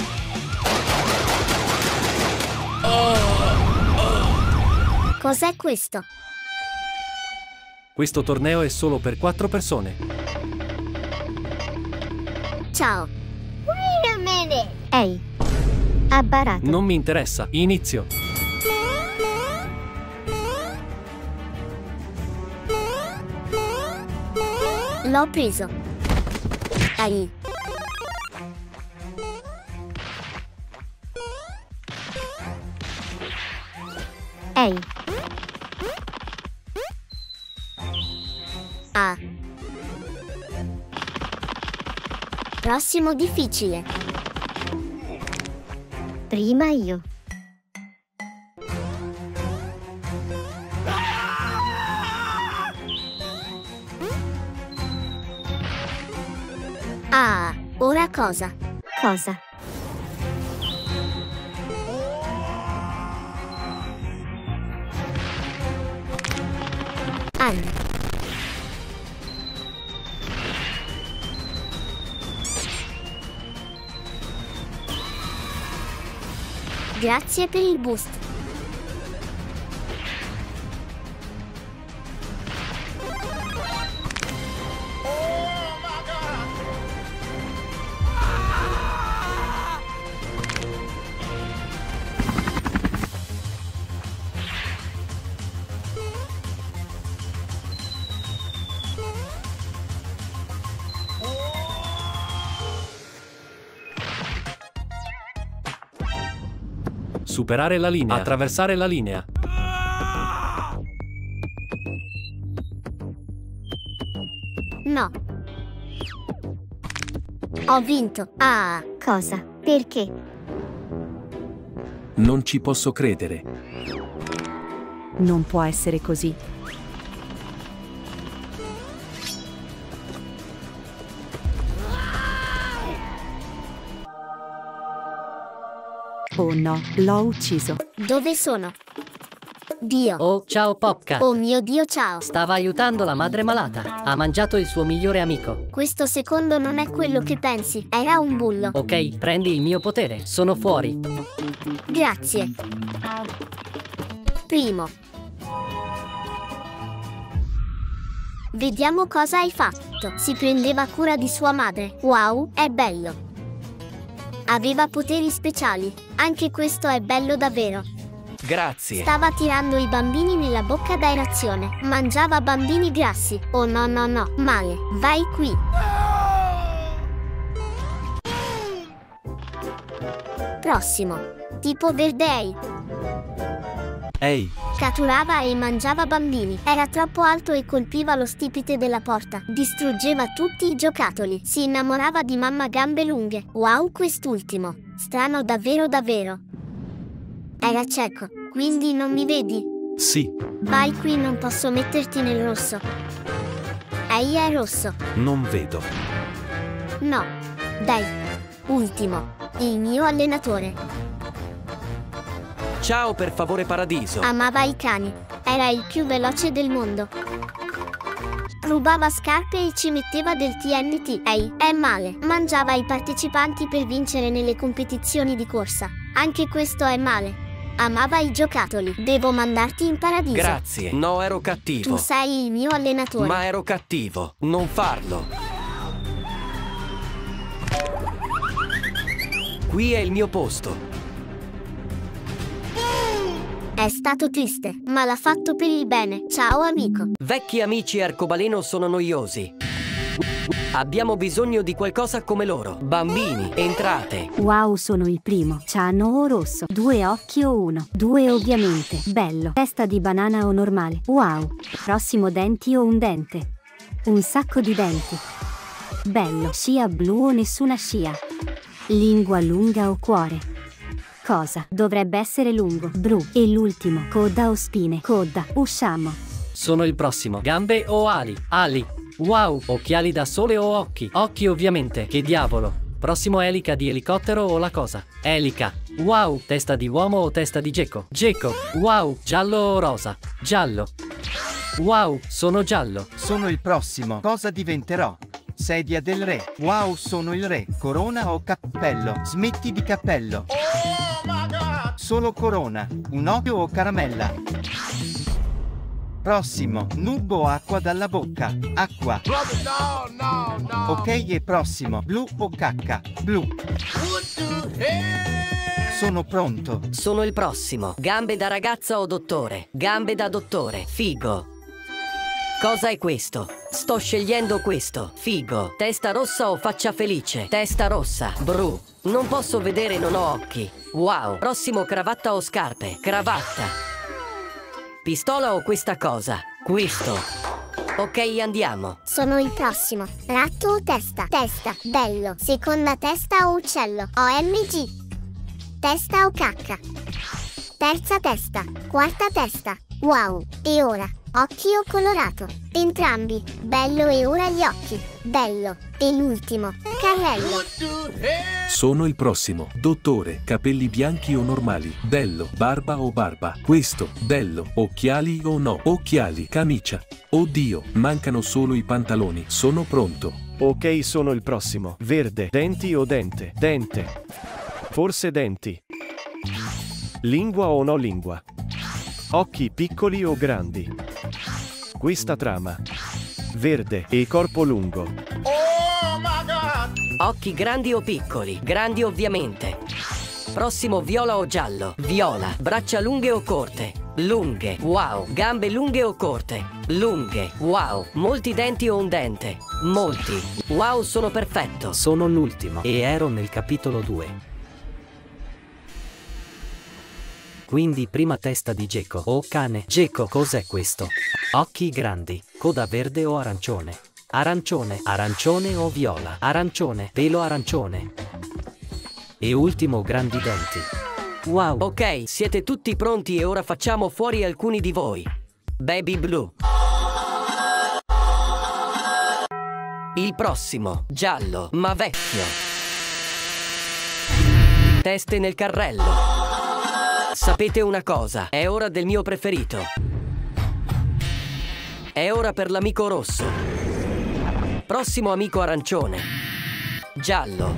Cos'è questo? Questo torneo è solo per quattro persone. Ciao. Ehi. Ha barato. Non mi interessa. Inizio. L'ho preso. Ai. Ehi. Ah. Prossimo difficile. Prima io. Ah, ora cosa? Cosa? Anna. Grazie per il boost. Superare la linea. Attraversare la linea. No. Ho vinto. Ah, cosa? Perché? Non ci posso credere. Non può essere così. Oh no, l'ho ucciso. Dove sono? Dio. Oh, ciao Popka. Oh mio Dio, ciao. Stava aiutando la madre malata. Ha mangiato il suo migliore amico. Questo secondo non è quello che pensi. Era un bullo. Ok, prendi il mio potere. Sono fuori. Grazie. Primo. Vediamo cosa hai fatto. Si prendeva cura di sua madre. Wow, è bello. Aveva poteri speciali. Anche questo è bello davvero. Grazie. Stava tirando i bambini nella bocca da aerazione. Mangiava bambini grassi. Oh no no no, male. Vai qui. Prossimo. Tipo Verdei. Ehi. Catturava e mangiava bambini. Era troppo alto e colpiva lo stipite della porta. Distruggeva tutti i giocattoli. Si innamorava di mamma gambe lunghe. Wow, quest'ultimo. Strano davvero davvero. Era cieco, quindi non mi vedi? Sì. Vai qui, non posso metterti nel rosso. Ehi, è rosso. Non vedo. No. Dai. Ultimo. Il mio allenatore. Ciao, per favore, Paradiso. Amava i cani. Era il più veloce del mondo. Rubava scarpe e ci metteva del T N T. Ehi, è male. Mangiava i partecipanti per vincere nelle competizioni di corsa. Anche questo è male. Amava i giocattoli. Devo mandarti in paradiso. Grazie. No, ero cattivo. Tu sei il mio allenatore. Ma ero cattivo. Non farlo. Qui è il mio posto. È stato triste, ma l'ha fatto per il bene. Ciao amico. Vecchi amici arcobaleno sono noiosi. Abbiamo bisogno di qualcosa come loro. Bambini, entrate. Wow, sono il primo. C'hanno o rosso. Due occhi o uno. Due ovviamente. Bello. Testa di banana o normale. Wow. Prossimo denti o un dente. Un sacco di denti. Bello. Scia blu o nessuna scia. Lingua lunga o cuore. Cosa? Dovrebbe essere lungo. Blu. E l'ultimo. Coda o spine. Coda. Usciamo. Sono il prossimo. Gambe o ali? Ali. Wow. Occhiali da sole o occhi? Occhi ovviamente. Che diavolo. Prossimo, elica di elicottero o la cosa? Elica. Wow. Testa di uomo o testa di gecko? Gecko. Wow. Giallo o rosa? Giallo. Wow. Sono giallo. Sono il prossimo. Cosa diventerò? Sedia del re. Wow, sono il re. Corona o cappello? Smetti di cappello. Solo corona. Un occhio o caramella? Prossimo. Nubo o acqua dalla bocca? Acqua. Ok, e prossimo. Blu o cacca? Blu. Sono pronto. Sono il prossimo. Gambe da ragazza o dottore? Gambe da dottore. Figo. Cosa è questo? Sto scegliendo questo. Figo. Testa rossa o faccia felice? Testa rossa. Bru. Non posso vedere, non ho occhi. Wow. Prossimo, cravatta o scarpe? Cravatta. Pistola o questa cosa? Questo. Ok, andiamo. Sono il prossimo. Ratto o testa? Testa. Bello. Seconda testa o uccello? O M G. Testa o cacca? Terza testa. Quarta testa. Wow. E ora? Occhi o colorato? Entrambi. Bello, e ora gli occhi. Bello. E l'ultimo. Carrello. Sono il prossimo. Dottore, capelli bianchi o normali? Bello, barba o barba? Questo, bello, occhiali o no? Occhiali, camicia. Oddio, mancano solo i pantaloni. Sono pronto. Ok, sono il prossimo. Verde, denti o dente? Dente. Forse denti. Lingua o no lingua? Occhi piccoli o grandi? Questa trama. Verde e corpo lungo. Oh my God! Occhi grandi o piccoli? Grandi ovviamente. Prossimo, viola o giallo? Viola. Braccia lunghe o corte? Lunghe. Wow. Gambe lunghe o corte? Lunghe. Wow. Molti denti o un dente? Molti. Wow, sono perfetto. Sono l'ultimo e ero nel capitolo due. Quindi prima testa di geco o cane. Geco, cos'è questo? Occhi grandi, coda verde o arancione? Arancione, arancione o viola? Arancione, pelo arancione. E ultimo, grandi denti. Wow. Ok, siete tutti pronti e ora facciamo fuori alcuni di voi. Baby Blue. Il prossimo, giallo, ma vecchio. Teste nel carrello. Sapete una cosa? È ora del mio preferito. È ora per l'amico rosso. Prossimo amico arancione. Giallo.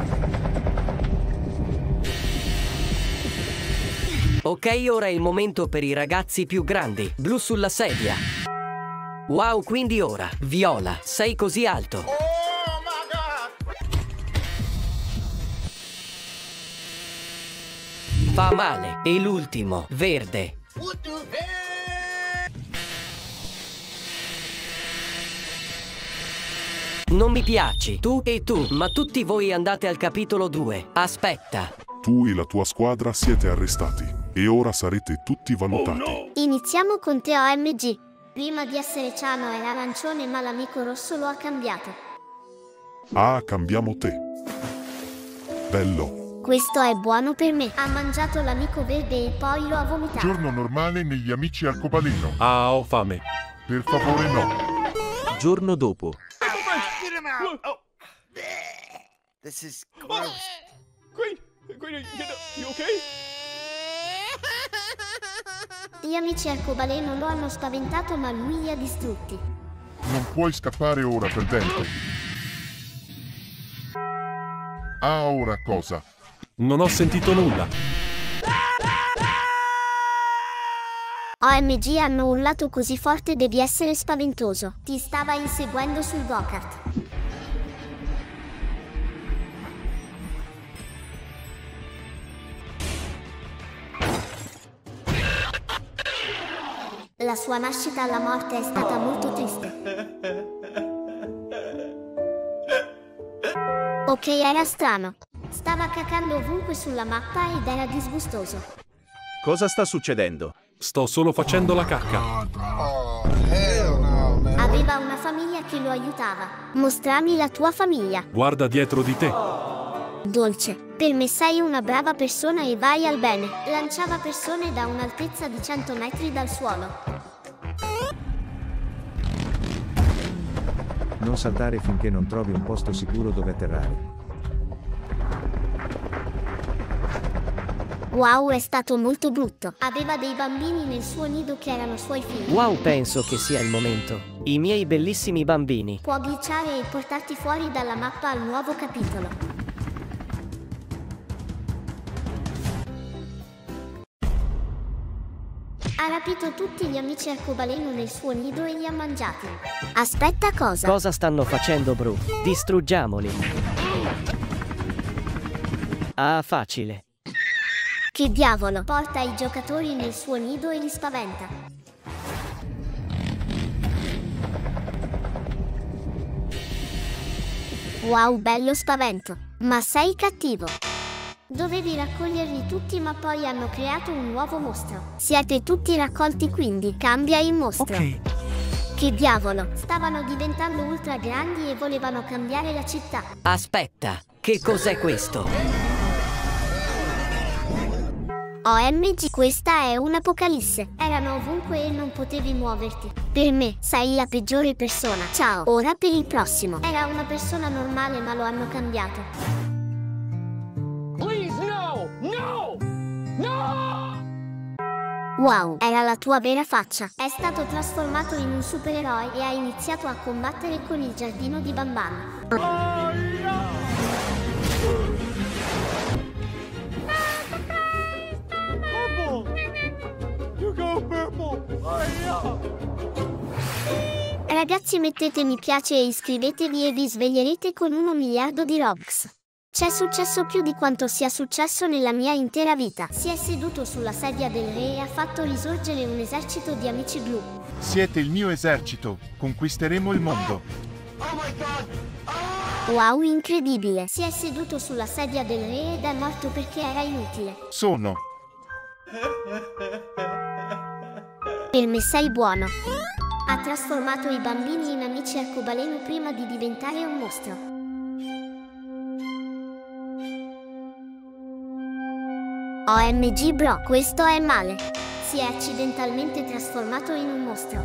Ok, ora è il momento per i ragazzi più grandi. Blu sulla sedia. Wow, quindi ora, viola, sei così alto. Fa male. E l'ultimo, verde. Non mi piaci, tu e tu, ma tutti voi andate al capitolo due. Aspetta. Tu e la tua squadra siete arrestati e ora sarete tutti valutati. Oh no. Iniziamo con te O M G. Prima di essere ciano era arancione, ma l'amico rosso lo ha cambiato. Ah, cambiamo te. Bello. Questo è buono per me. Ha mangiato l'amico verde e poi lo ha vomitato. Giorno normale negli amici arcobaleno. Ah, ho fame. Per favore no. Giorno dopo. Get him out! Oh. This is gross. Queen, Queen, get up. You okay? Gli amici arcobaleno lo hanno spaventato, ma lui li ha distrutti. Non puoi scappare ora, perdente. Ah, ora cosa? Non ho sentito nulla. O M G, hanno urlato così forte, devi essere spaventoso. Ti stava inseguendo sul go-kart. La sua nascita alla morte è stata molto triste. Ok, era strano. Stava cacando ovunque sulla mappa ed era disgustoso. Cosa sta succedendo? Sto solo facendo la cacca. Aveva una famiglia che lo aiutava. Mostrami la tua famiglia. Guarda dietro di te. Dolce, per me sei una brava persona e vai al bene. Lanciava persone da un'altezza di cento metri dal suolo. Non saltare finché non trovi un posto sicuro dove atterrare. Wow, è stato molto brutto. Aveva dei bambini nel suo nido che erano suoi figli. Wow, penso che sia il momento. I miei bellissimi bambini. Può glitchare e portarti fuori dalla mappa al nuovo capitolo. Ha rapito tutti gli amici arcobaleno nel suo nido e li ha mangiati. Aspetta, cosa? Cosa stanno facendo, Bru? Distruggiamoli. Ah, facile. Che diavolo? Porta i giocatori nel suo nido e li spaventa. Wow, bello spavento. Ma sei cattivo. Dovevi raccoglierli tutti, ma poi hanno creato un nuovo mostro. Siete tutti raccolti, quindi cambia il mostro. Ok. Che diavolo? Stavano diventando ultra grandi e volevano cambiare la città. Aspetta, che cos'è questo? O M G, questa è un'apocalisse. Erano ovunque e non potevi muoverti. Per me, sei la peggiore persona. Ciao. Ora per il prossimo. Era una persona normale, ma lo hanno cambiato. Please, no! No! No! Wow, era la tua vera faccia. È stato trasformato in un supereroe e ha iniziato a combattere con il giardino di Bambam. Oh, no! You go purple! Oh, no! Ragazzi, mettete mi piace e iscrivetevi e vi sveglierete con uno miliardo di Robux. C'è successo più di quanto sia successo nella mia intera vita. Si è seduto sulla sedia del re e ha fatto risorgere un esercito di amici blu. Siete il mio esercito, conquisteremo il mondo. Wow, incredibile. Si è seduto sulla sedia del re ed è morto perché era inutile. Sono Per me sei buono. Ha trasformato i bambini in amici arcobaleno prima di diventare un mostro. O M G bro, questo è male. Si è accidentalmente trasformato in un mostro.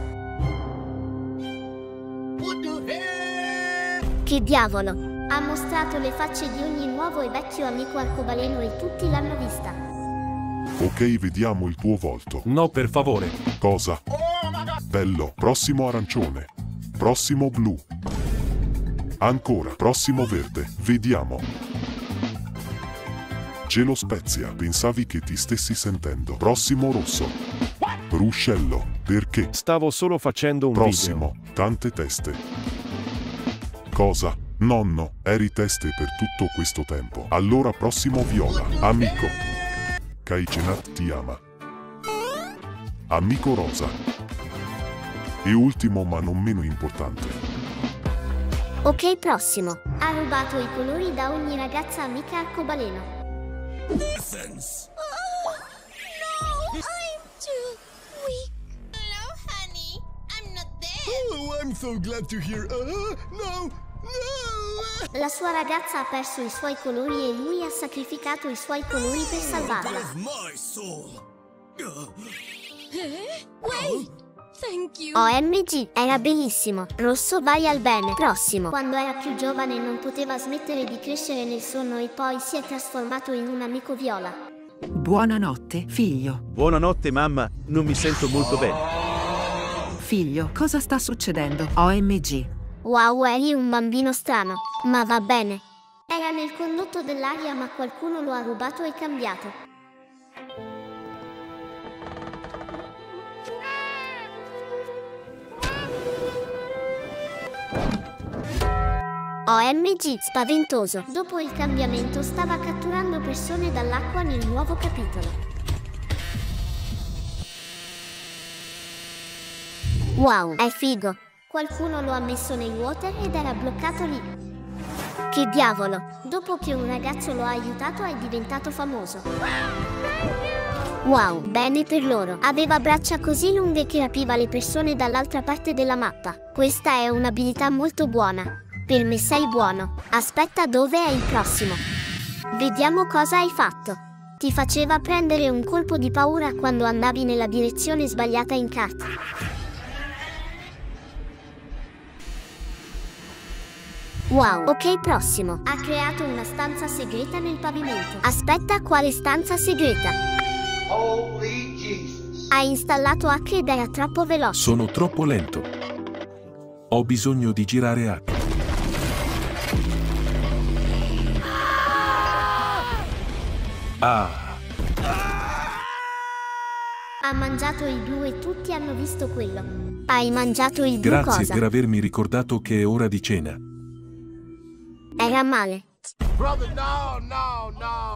Che diavolo! Ha mostrato le facce di ogni nuovo e vecchio amico arcobaleno e tutti l'hanno vista. Ok, vediamo il tuo volto. No, per favore. Cosa? Bello. Prossimo arancione. Prossimo blu. Ancora. Prossimo verde. Vediamo. Gelo spezia. Pensavi che ti stessi sentendo. Prossimo rosso. Ruscello. Perché? Stavo solo facendo un Prossimo. video. Tante teste. Cosa? Nonno, eri teste per tutto questo tempo. Allora prossimo viola. Amico. Kaicenat ti ama. Amico rosa. E ultimo ma non meno importante. Ok, prossimo. Ha rubato i colori da ogni ragazza amica arcobaleno. Essence. Oh, no, I'm too weak. Hello, honey. I'm not there. Oh, I'm so glad to hear. Uh, no, no. La sua ragazza ha perso i suoi colori e lui ha sacrificato i suoi colori per salvarla. My soul. Eh? Wait. Thank you. O M G, era bellissimo. Rosso, vai al bene. Prossimo. Quando era più giovane non poteva smettere di crescere nel sonno e poi si è trasformato in un amico viola. Buonanotte, figlio. Buonanotte mamma, non mi sento molto bene. Figlio, cosa sta succedendo? O M G. Wow, eri un bambino strano. Ma va bene. Era nel condotto dell'aria ma qualcuno lo ha rubato e cambiato. O M G, spaventoso. Dopo il cambiamento stava catturando persone dall'acqua nel nuovo capitolo. Wow, è figo. Qualcuno lo ha messo nel water ed era bloccato lì. Che diavolo! Dopo che un ragazzo lo ha aiutato è diventato famoso. Wow, bene per loro. Aveva braccia così lunghe che rapiva le persone dall'altra parte della mappa. Questa è un'abilità molto buona. Per me sei buono. Aspetta, dove è il prossimo? Vediamo cosa hai fatto. Ti faceva prendere un colpo di paura quando andavi nella direzione sbagliata in kart. Wow, ok, prossimo. Ha creato una stanza segreta nel pavimento. Aspetta, quale stanza segreta? Holy Jesus. Ha installato H ed era troppo veloce. Sono troppo lento. Ho bisogno di girare H. Ah. Ha mangiato il blu e tutti hanno visto quello. Hai mangiato il blu. Grazie cosa? per avermi ricordato che è ora di cena. Era male. Brother, no, no, no.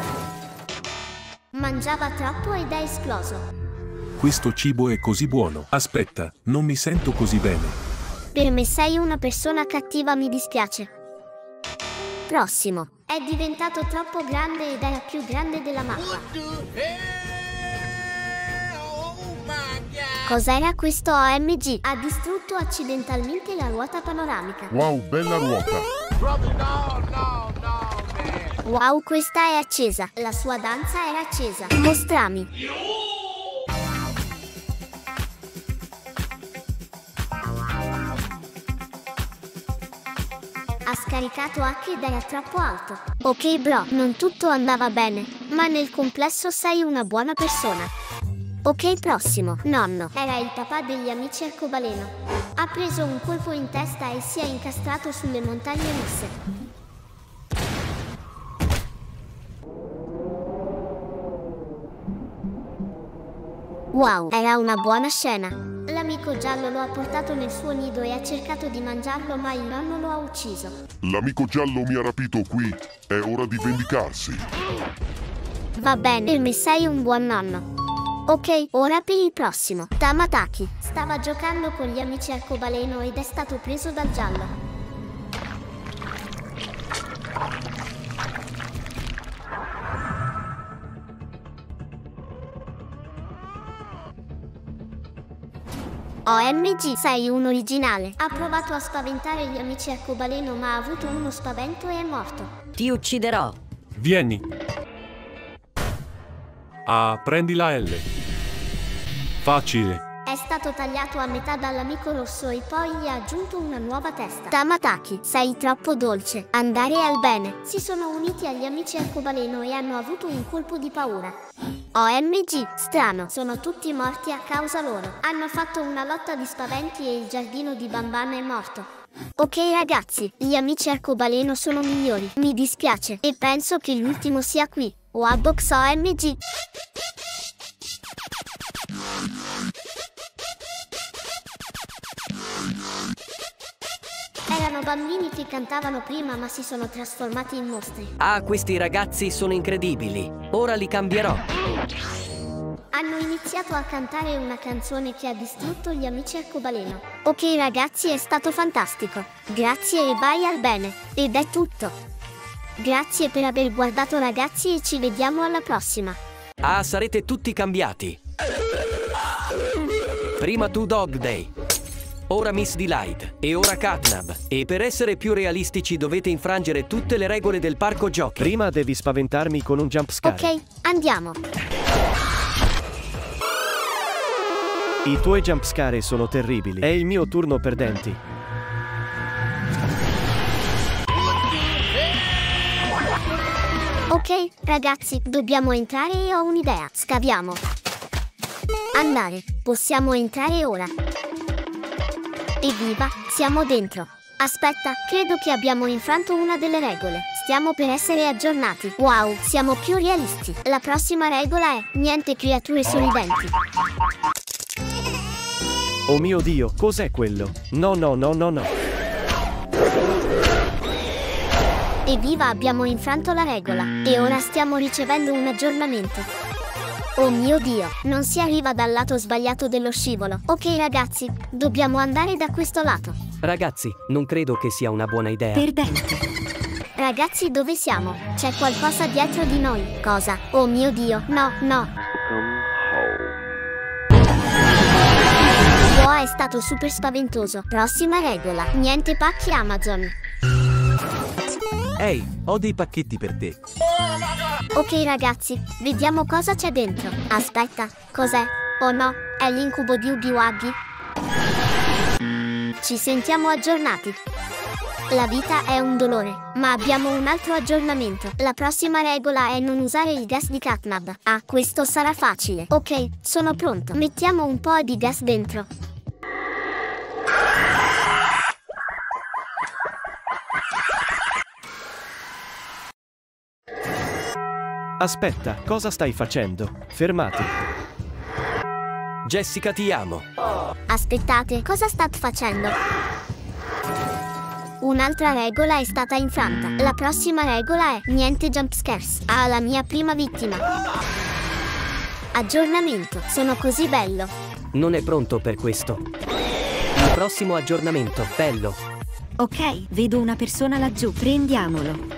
Mangiava troppo ed è esploso. Questo cibo è così buono. Aspetta, non mi sento così bene. Per me sei una persona cattiva, mi dispiace. Prossimo. È diventato troppo grande ed era più grande della mappa. Cos'era questo O M G? Ha distrutto accidentalmente la ruota panoramica. Wow, bella ruota. Brother, no, no, no, man. Wow, questa è accesa. La sua danza era accesa. Mostrami. Ha scaricato H ed era troppo alto. Ok bro, non tutto andava bene, ma nel complesso sei una buona persona. Ok, prossimo. Nonno. Era il papà degli amici arcobaleno. Ha preso un colpo in testa e si è incastrato sulle montagne russe. Wow, era una buona scena. L'amico giallo lo ha portato nel suo nido e ha cercato di mangiarlo, ma il nonno lo ha ucciso. L'amico giallo mi ha rapito qui. È ora di vendicarsi. Va bene, per me sei un buon nonno. Ok, ora per il prossimo. Tamataki. Stava giocando con gli amici arcobaleno ed è stato preso dal giallo. O M G, sei un originale. Ha provato a spaventare gli amici arcobaleno ma ha avuto uno spavento e è morto. Ti ucciderò. Vieni. Ah, prendi la L. Facile. È stato tagliato a metà dall'amico rosso e poi gli ha aggiunto una nuova testa. Tamataki, sei troppo dolce. Andare al bene. Si sono uniti agli amici arcobaleno e hanno avuto un colpo di paura. O M G, strano, sono tutti morti a causa loro. Hanno fatto una lotta di spaventi e il giardino di Bambana è morto. Ok ragazzi, gli amici arcobaleno sono migliori. Mi dispiace e penso che l'ultimo sia qui. Wabox O M G. Erano bambini che cantavano prima ma si sono trasformati in mostri. Ah, questi ragazzi sono incredibili. Ora li cambierò. Hanno iniziato a cantare una canzone che ha distrutto gli amici arcobaleno. Ok ragazzi, è stato fantastico. Grazie e vai al bene. Ed è tutto. Grazie per aver guardato ragazzi e ci vediamo alla prossima. Ah, sarete tutti cambiati. Prima tu Dog Day. Ora Miss Delight, e ora Catnap. E per essere più realistici dovete infrangere tutte le regole del parco giochi. Prima devi spaventarmi con un jumpscare. Ok, andiamo. I tuoi jumpscare sono terribili. È il mio turno perdenti. Ok, ragazzi, dobbiamo entrare e ho un'idea. Scaviamo. Andare. Possiamo entrare ora. Evviva, siamo dentro. Aspetta, credo che abbiamo infranto una delle regole. Stiamo per essere aggiornati. Wow, siamo più realisti. La prossima regola è niente creature sorridenti. Oh mio Dio, cos'è quello? No, no, no, no, no. Evviva, abbiamo infranto la regola. E ora stiamo ricevendo un aggiornamento. Oh mio Dio, non si arriva dal lato sbagliato dello scivolo. Ok ragazzi, dobbiamo andare da questo lato. Ragazzi, non credo che sia una buona idea. Perdente. Ragazzi, dove siamo? C'è qualcosa dietro di noi. Cosa? Oh mio Dio, no, no. Wow, è stato super spaventoso. Prossima regola, niente pacchi Amazon. Ehi, ho dei pacchetti per te. Ok ragazzi, vediamo cosa c'è dentro. Aspetta, cos'è? Oh no, è l'incubo di Oogie Wuggy. Ci sentiamo aggiornati. La vita è un dolore, ma abbiamo un altro aggiornamento. La prossima regola è non usare il gas di Catnap. Ah, questo sarà facile. Ok, sono pronto. Mettiamo un po' di gas dentro. Aspetta, cosa stai facendo? Fermati. Jessica, ti amo. Aspettate, cosa state facendo? Un'altra regola è stata infranta. La prossima regola è niente jumpscares. Ah, la mia prima vittima. Aggiornamento, sono così bello. Non è pronto per questo. Il prossimo aggiornamento, bello. Ok, vedo una persona laggiù, prendiamolo.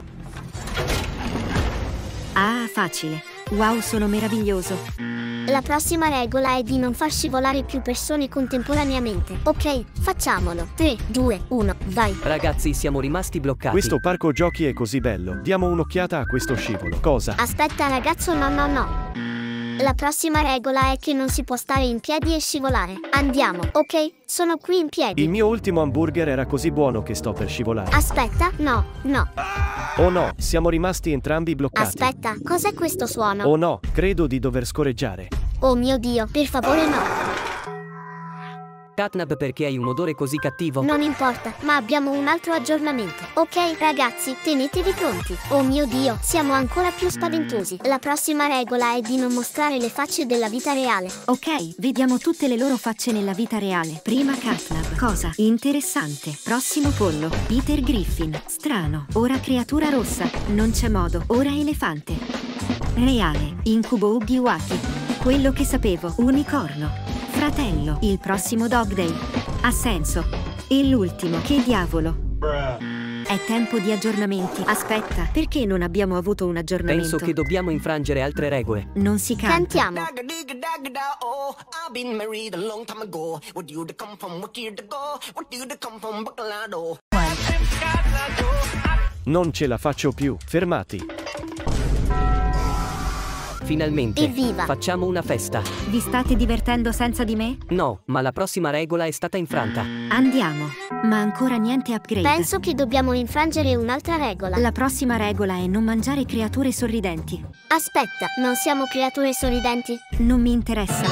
Ah, facile. Wow, sono meraviglioso. La prossima regola è di non far scivolare più persone contemporaneamente. Ok, facciamolo. tre, due, uno, vai. Ragazzi, siamo rimasti bloccati. Questo parco giochi è così bello. Diamo un'occhiata a questo scivolo. Cosa? Aspetta ragazzo, no no no. La prossima regola è che non si può stare in piedi e scivolare. Andiamo, ok? Sono qui in piedi. Il mio ultimo hamburger era così buono che sto per scivolare. Aspetta, no, no. Oh no, siamo rimasti entrambi bloccati. Aspetta, cos'è questo suono? Oh no, credo di dover scorreggiare. Oh mio Dio, per favore no. Catnap, perché hai un odore così cattivo? Non importa, ma abbiamo un altro aggiornamento. Ok, ragazzi, tenetevi pronti. Oh mio Dio, siamo ancora più spaventosi. La prossima regola è di non mostrare le facce della vita reale. Ok, vediamo tutte le loro facce nella vita reale. Prima Catnap. Cosa? Interessante. Prossimo pollo. Peter Griffin. Strano. Ora creatura rossa. Non c'è modo. Ora elefante. Reale. Incubo Oogie Wuggy. Quello che sapevo. Unicorno. Fratello, il prossimo Dog Day. Ha senso. E l'ultimo, che diavolo? È È tempo di aggiornamenti. Aspetta, perché non abbiamo avuto un aggiornamento? Penso che dobbiamo infrangere altre regole. Non si canta. Cantiamo. Non ce la faccio più. Fermati. Finalmente. Evviva! Facciamo una festa. Vi state divertendo senza di me? No, ma la prossima regola è stata infranta. Andiamo. Ma ancora niente upgrade. Penso che dobbiamo infrangere un'altra regola. La prossima regola è non mangiare creature sorridenti. Aspetta, non siamo creature sorridenti? Non mi interessa.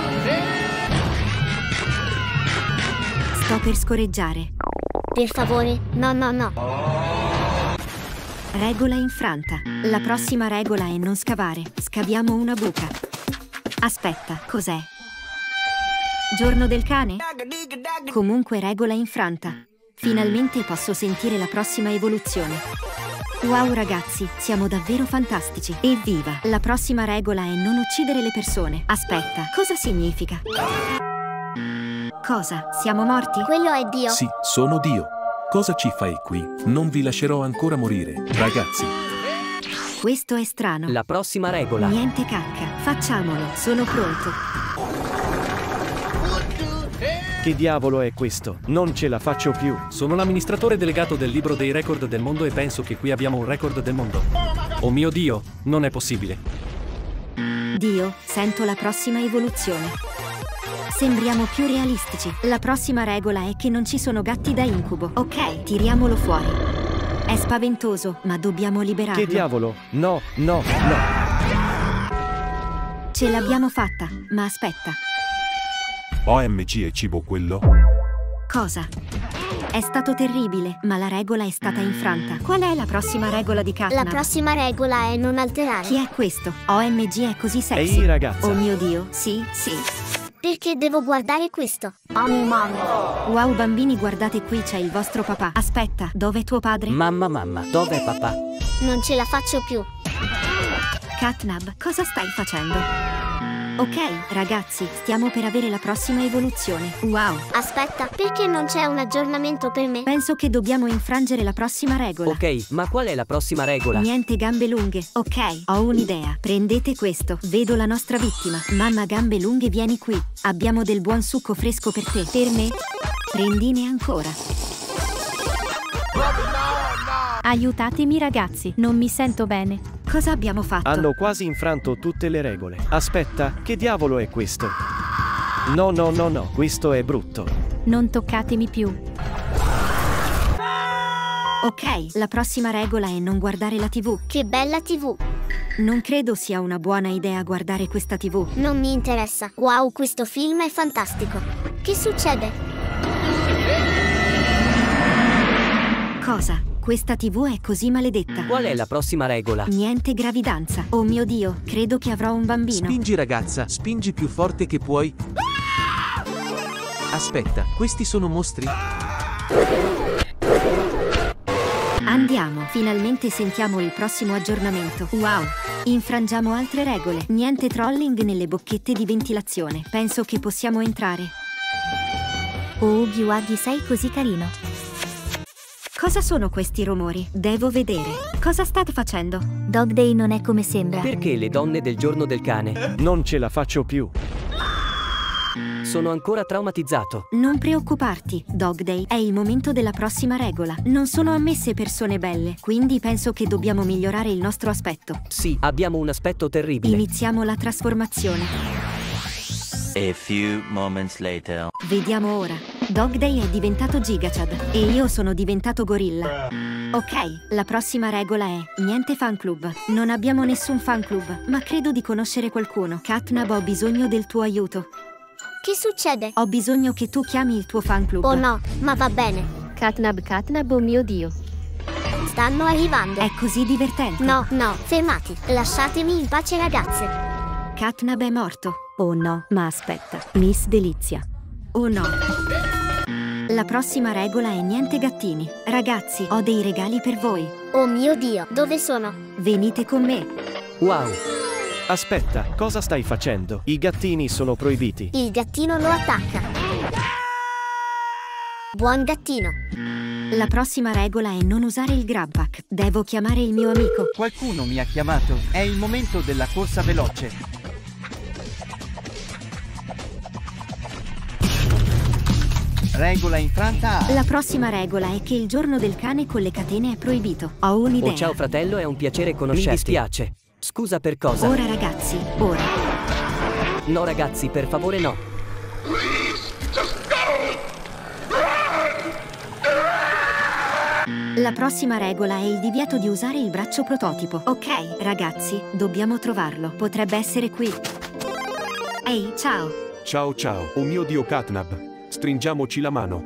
Sto per scorreggiare. Per favore, no, no, no. Regola infranta. La prossima regola è non scavare. Scaviamo una buca. Aspetta, cos'è? Giorno del cane? Comunque regola infranta. Finalmente posso sentire la prossima evoluzione. Wow ragazzi, siamo davvero fantastici. Evviva! La prossima regola è non uccidere le persone. Aspetta, cosa significa? Cosa? Siamo morti? Quello è Dio. Sì, sono Dio. Cosa ci fai qui? Non vi lascerò ancora morire, ragazzi. Questo è strano. La prossima regola. Niente cacca. Facciamolo. Sono pronto. Che diavolo è questo? Non ce la faccio più. Sono l'amministratore delegato del libro dei record del mondo e penso che qui abbiamo un record del mondo. Oh mio Dio, non è possibile. Dio, sento la prossima evoluzione. Sembriamo più realistici. La prossima regola è che non ci sono gatti da incubo. Ok, tiriamolo fuori. È spaventoso, ma dobbiamo liberarlo. Che diavolo? No, no, no. Ce l'abbiamo fatta, ma aspetta. O M G è cibo quello? Cosa? È stato terribile, ma la regola è stata infranta. Qual è la prossima regola di Catnap? La prossima regola è non alterare. Chi è questo? O M G è così sexy. Ehi ragazza. Oh mio Dio, sì, sì. Perché devo guardare questo? Mamma, mamma. Wow bambini, guardate qui, c'è il vostro papà. Aspetta, dov'è tuo padre? Mamma, mamma, dov'è papà? Non ce la faccio più. Catnap, cosa stai facendo? Ok, ragazzi, stiamo per avere la prossima evoluzione. Wow. Aspetta, perché non c'è un aggiornamento per me? Penso che dobbiamo infrangere la prossima regola. Ok, ma qual è la prossima regola? Niente gambe lunghe. Ok, ho un'idea. Prendete questo. Vedo la nostra vittima. Mamma gambe lunghe, vieni qui. Abbiamo del buon succo fresco per te. Per me? Prendine ancora. Aiutatemi ragazzi, non mi sento bene. Cosa abbiamo fatto? Hanno quasi infranto tutte le regole. Aspetta, che diavolo è questo? No, no, no, no, questo è brutto. Non toccatemi più. Ok, la prossima regola è non guardare la tivù. Che bella tivù. Non credo sia una buona idea guardare questa tivù. Non mi interessa. Wow, questo film è fantastico. Che succede? Cosa? Questa tivù è così maledetta. Qual è la prossima regola? Niente gravidanza. Oh mio Dio, credo che avrò un bambino. Spingi ragazza, spingi più forte che puoi. Aspetta, questi sono mostri? Andiamo, finalmente sentiamo il prossimo aggiornamento. Wow, infrangiamo altre regole. Niente trolling nelle bocchette di ventilazione. Penso che possiamo entrare. Oh, Ghiwaghi, sei così carino. Cosa sono questi rumori? Devo vedere. Cosa state facendo? Dog Day non è come sembra. Perché le donne del giorno del cane? Non ce la faccio più. Sono ancora traumatizzato. Non preoccuparti, Dog Day. È il momento della prossima regola. Non sono ammesse persone belle, quindi penso che dobbiamo migliorare il nostro aspetto. Sì, abbiamo un aspetto terribile. Iniziamo la trasformazione. A few moments later. Vediamo ora. Dog Day è diventato Gigachad e io sono diventato gorilla. Ok, la prossima regola è niente fan club. Non abbiamo nessun fan club, ma credo di conoscere qualcuno. Catnap, ho bisogno del tuo aiuto. Che succede? Ho bisogno che tu chiami il tuo fan club. Oh no, ma va bene. Catnap, Catnap, oh mio Dio. Stanno arrivando. È così divertente. No, no, fermati. Lasciatemi in pace ragazze. Catnap è morto. Oh no, ma aspetta. Miss Delizia. Oh no. La prossima regola è niente gattini. Ragazzi, ho dei regali per voi. Oh mio Dio, dove sono? Venite con me. Wow. Aspetta, cosa stai facendo? I gattini sono proibiti. Il gattino lo attacca. Buon gattino. La prossima regola è non usare il grab pack. Devo chiamare il mio amico. Qualcuno mi ha chiamato. È il momento della corsa veloce. Regola infranta A. La prossima regola è che il giorno del cane con le catene è proibito. Ho un'idea. Oh, ciao fratello, è un piacere conoscerti. Mi dispiace. Scusa per cosa? Ora ragazzi, ora. No ragazzi, per favore no. La prossima regola è il divieto di usare il braccio prototipo. Ok, ragazzi, dobbiamo trovarlo. Potrebbe essere qui. Ehi, ciao. Ciao ciao, oh mio dio Catnap. Stringiamoci la mano.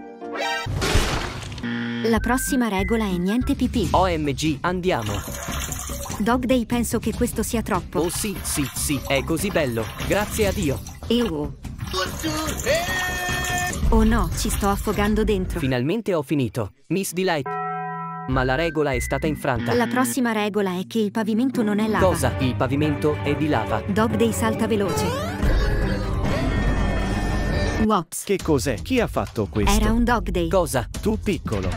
La prossima regola è niente pipì. O M G, andiamo. Dog Day, penso che questo sia troppo. Oh sì, sì, sì, è così bello. Grazie a Dio. E oh. Oh no, ci sto affogando dentro. Finalmente ho finito. Miss Delight. Ma la regola è stata infranta. La prossima regola è che il pavimento non è lava. Cosa? Il pavimento è di lava. Dog Day salta veloce. Wops. Che cos'è? Chi ha fatto questo? Era un Dog Day. Cosa? Tu piccolo.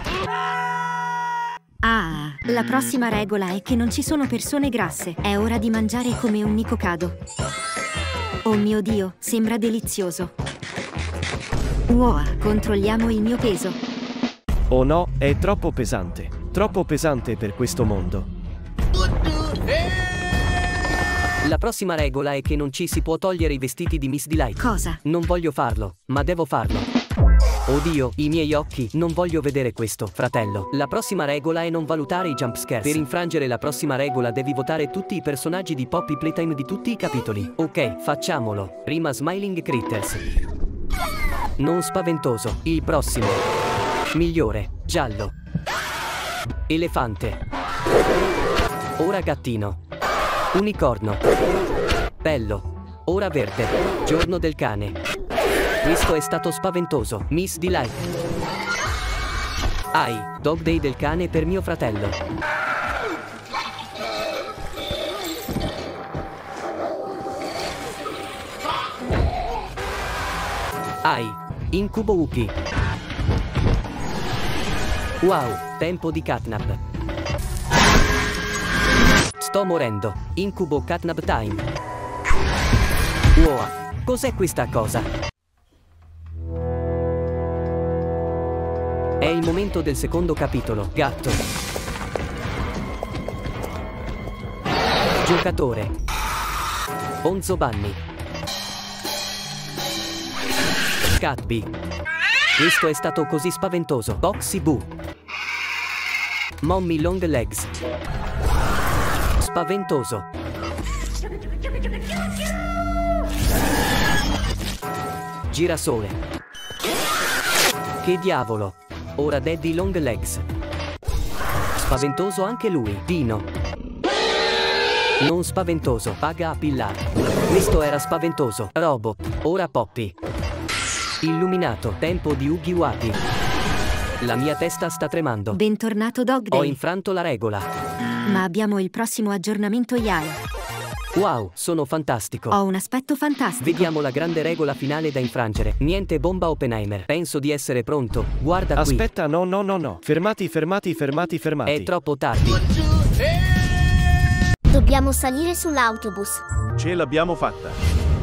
Ah, la prossima regola è che non ci sono persone grasse. È ora di mangiare come un nicocado. Oh mio Dio, sembra delizioso. Wow, controlliamo il mio peso. Oh no, è troppo pesante. Troppo pesante per questo mondo. La prossima regola è che non ci si può togliere i vestiti di Miss Delight. Cosa? Non voglio farlo, ma devo farlo. Oddio, i miei occhi, non voglio vedere questo, fratello. La prossima regola è non valutare i jump scares. Per infrangere la prossima regola devi votare tutti i personaggi di Poppy Playtime di tutti i capitoli. Ok, facciamolo. Prima Smiling Critters. Non spaventoso. Il prossimo. Migliore. Giallo. Elefante. Ora gattino. Unicorno. Bello. Ora verde. Giorno del cane. Questo è stato spaventoso. Miss Delight. Ai, Dog Day del cane per mio fratello. Ai, Incubo Uki. Wow, tempo di Catnap. Sto morendo. Incubo Catnap time. Wow, cos'è questa cosa? È il momento del secondo capitolo. Gatto. Giocatore. Bonzo Bunny. Catby. Questo è stato così spaventoso. Boxy Boo. Mommy Long Legs. Spaventoso. Girasole. Che diavolo. Ora Daddy Long Legs. Spaventoso anche lui. Dino. Non spaventoso. Paga a pillare. Questo era spaventoso. Robot. Ora Poppy. Illuminato. Tempo di Ughi Wuggy. La mia testa sta tremando. Bentornato Dog Day. Ho infranto la regola. Ma abbiamo il prossimo aggiornamento I A E. Wow, sono fantastico. Ho un aspetto fantastico. Vediamo la grande regola finale da infrangere. Niente bomba Oppenheimer. Penso di essere pronto. Guarda qui. Aspetta, no, no, no, no. Fermati, fermati, fermati, fermati. È troppo tardi. Dobbiamo salire sull'autobus. Ce l'abbiamo fatta.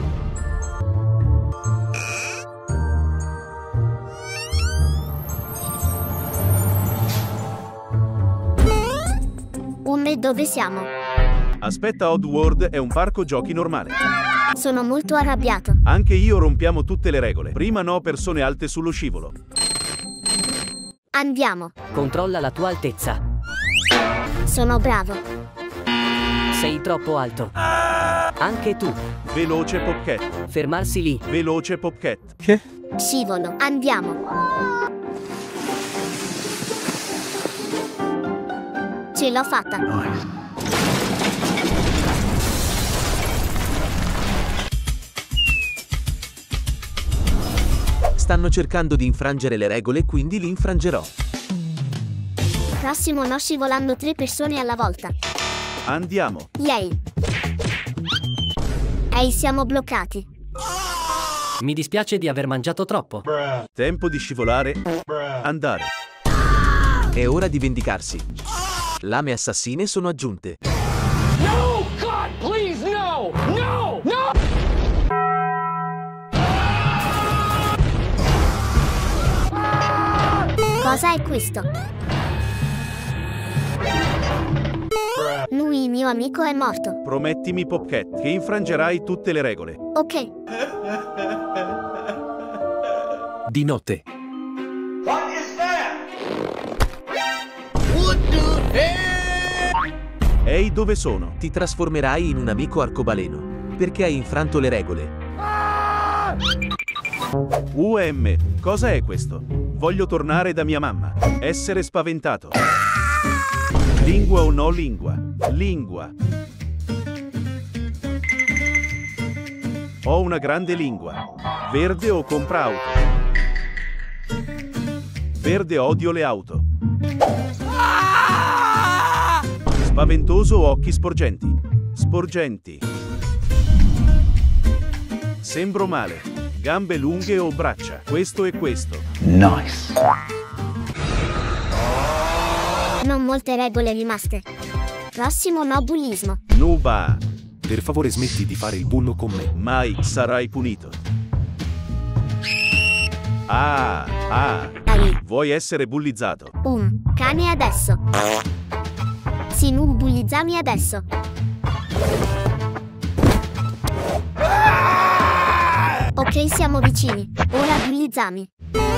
Umme, dove siamo? Aspetta, Oddworld è un parco giochi normale. Sono molto arrabbiato. Anche io rompiamo tutte le regole. Prima no persone alte sullo scivolo. Andiamo. Controlla la tua altezza. Sono bravo. Sei troppo alto. Anche tu. Veloce Popcat. Fermarsi lì. Veloce Popcat. Che? Scivolo. Andiamo. Ce l'ho fatta. Stanno cercando di infrangere le regole, quindi li infrangerò. Prossimo no, scivolando tre persone alla volta. Andiamo. Yay. Ehi, siamo bloccati. Mi dispiace di aver mangiato troppo. Tempo di scivolare. Andare. È ora di vendicarsi. Lame assassine sono aggiunte. No! God, please, no! No! No! Cosa è questo? Lui, mio amico, è morto. Promettimi, Popcat, che infrangerai tutte le regole. Ok. Di notte. What is that? What the hell? Ehi, dove sono? Ti trasformerai in un amico arcobaleno. Perché hai infranto le regole. U M, cosa è questo? Voglio tornare da mia mamma. Essere spaventato. Lingua o no lingua? Lingua. Ho una grande lingua. Verde o compra auto? Verde, odio le auto. Spaventoso o occhi sporgenti? Sporgenti. Sembro male. Gambe lunghe o braccia? Questo e questo. Nice. Non molte regole rimaste. Prossimo no bullismo. Nuba. Per favore smetti di fare il bullo con me. Mai sarai punito. Ah, ah. Dai. Vuoi essere bullizzato? Um, cane adesso. Sì, non bullizzami adesso. Ok, siamo vicini. Ora bullizzami.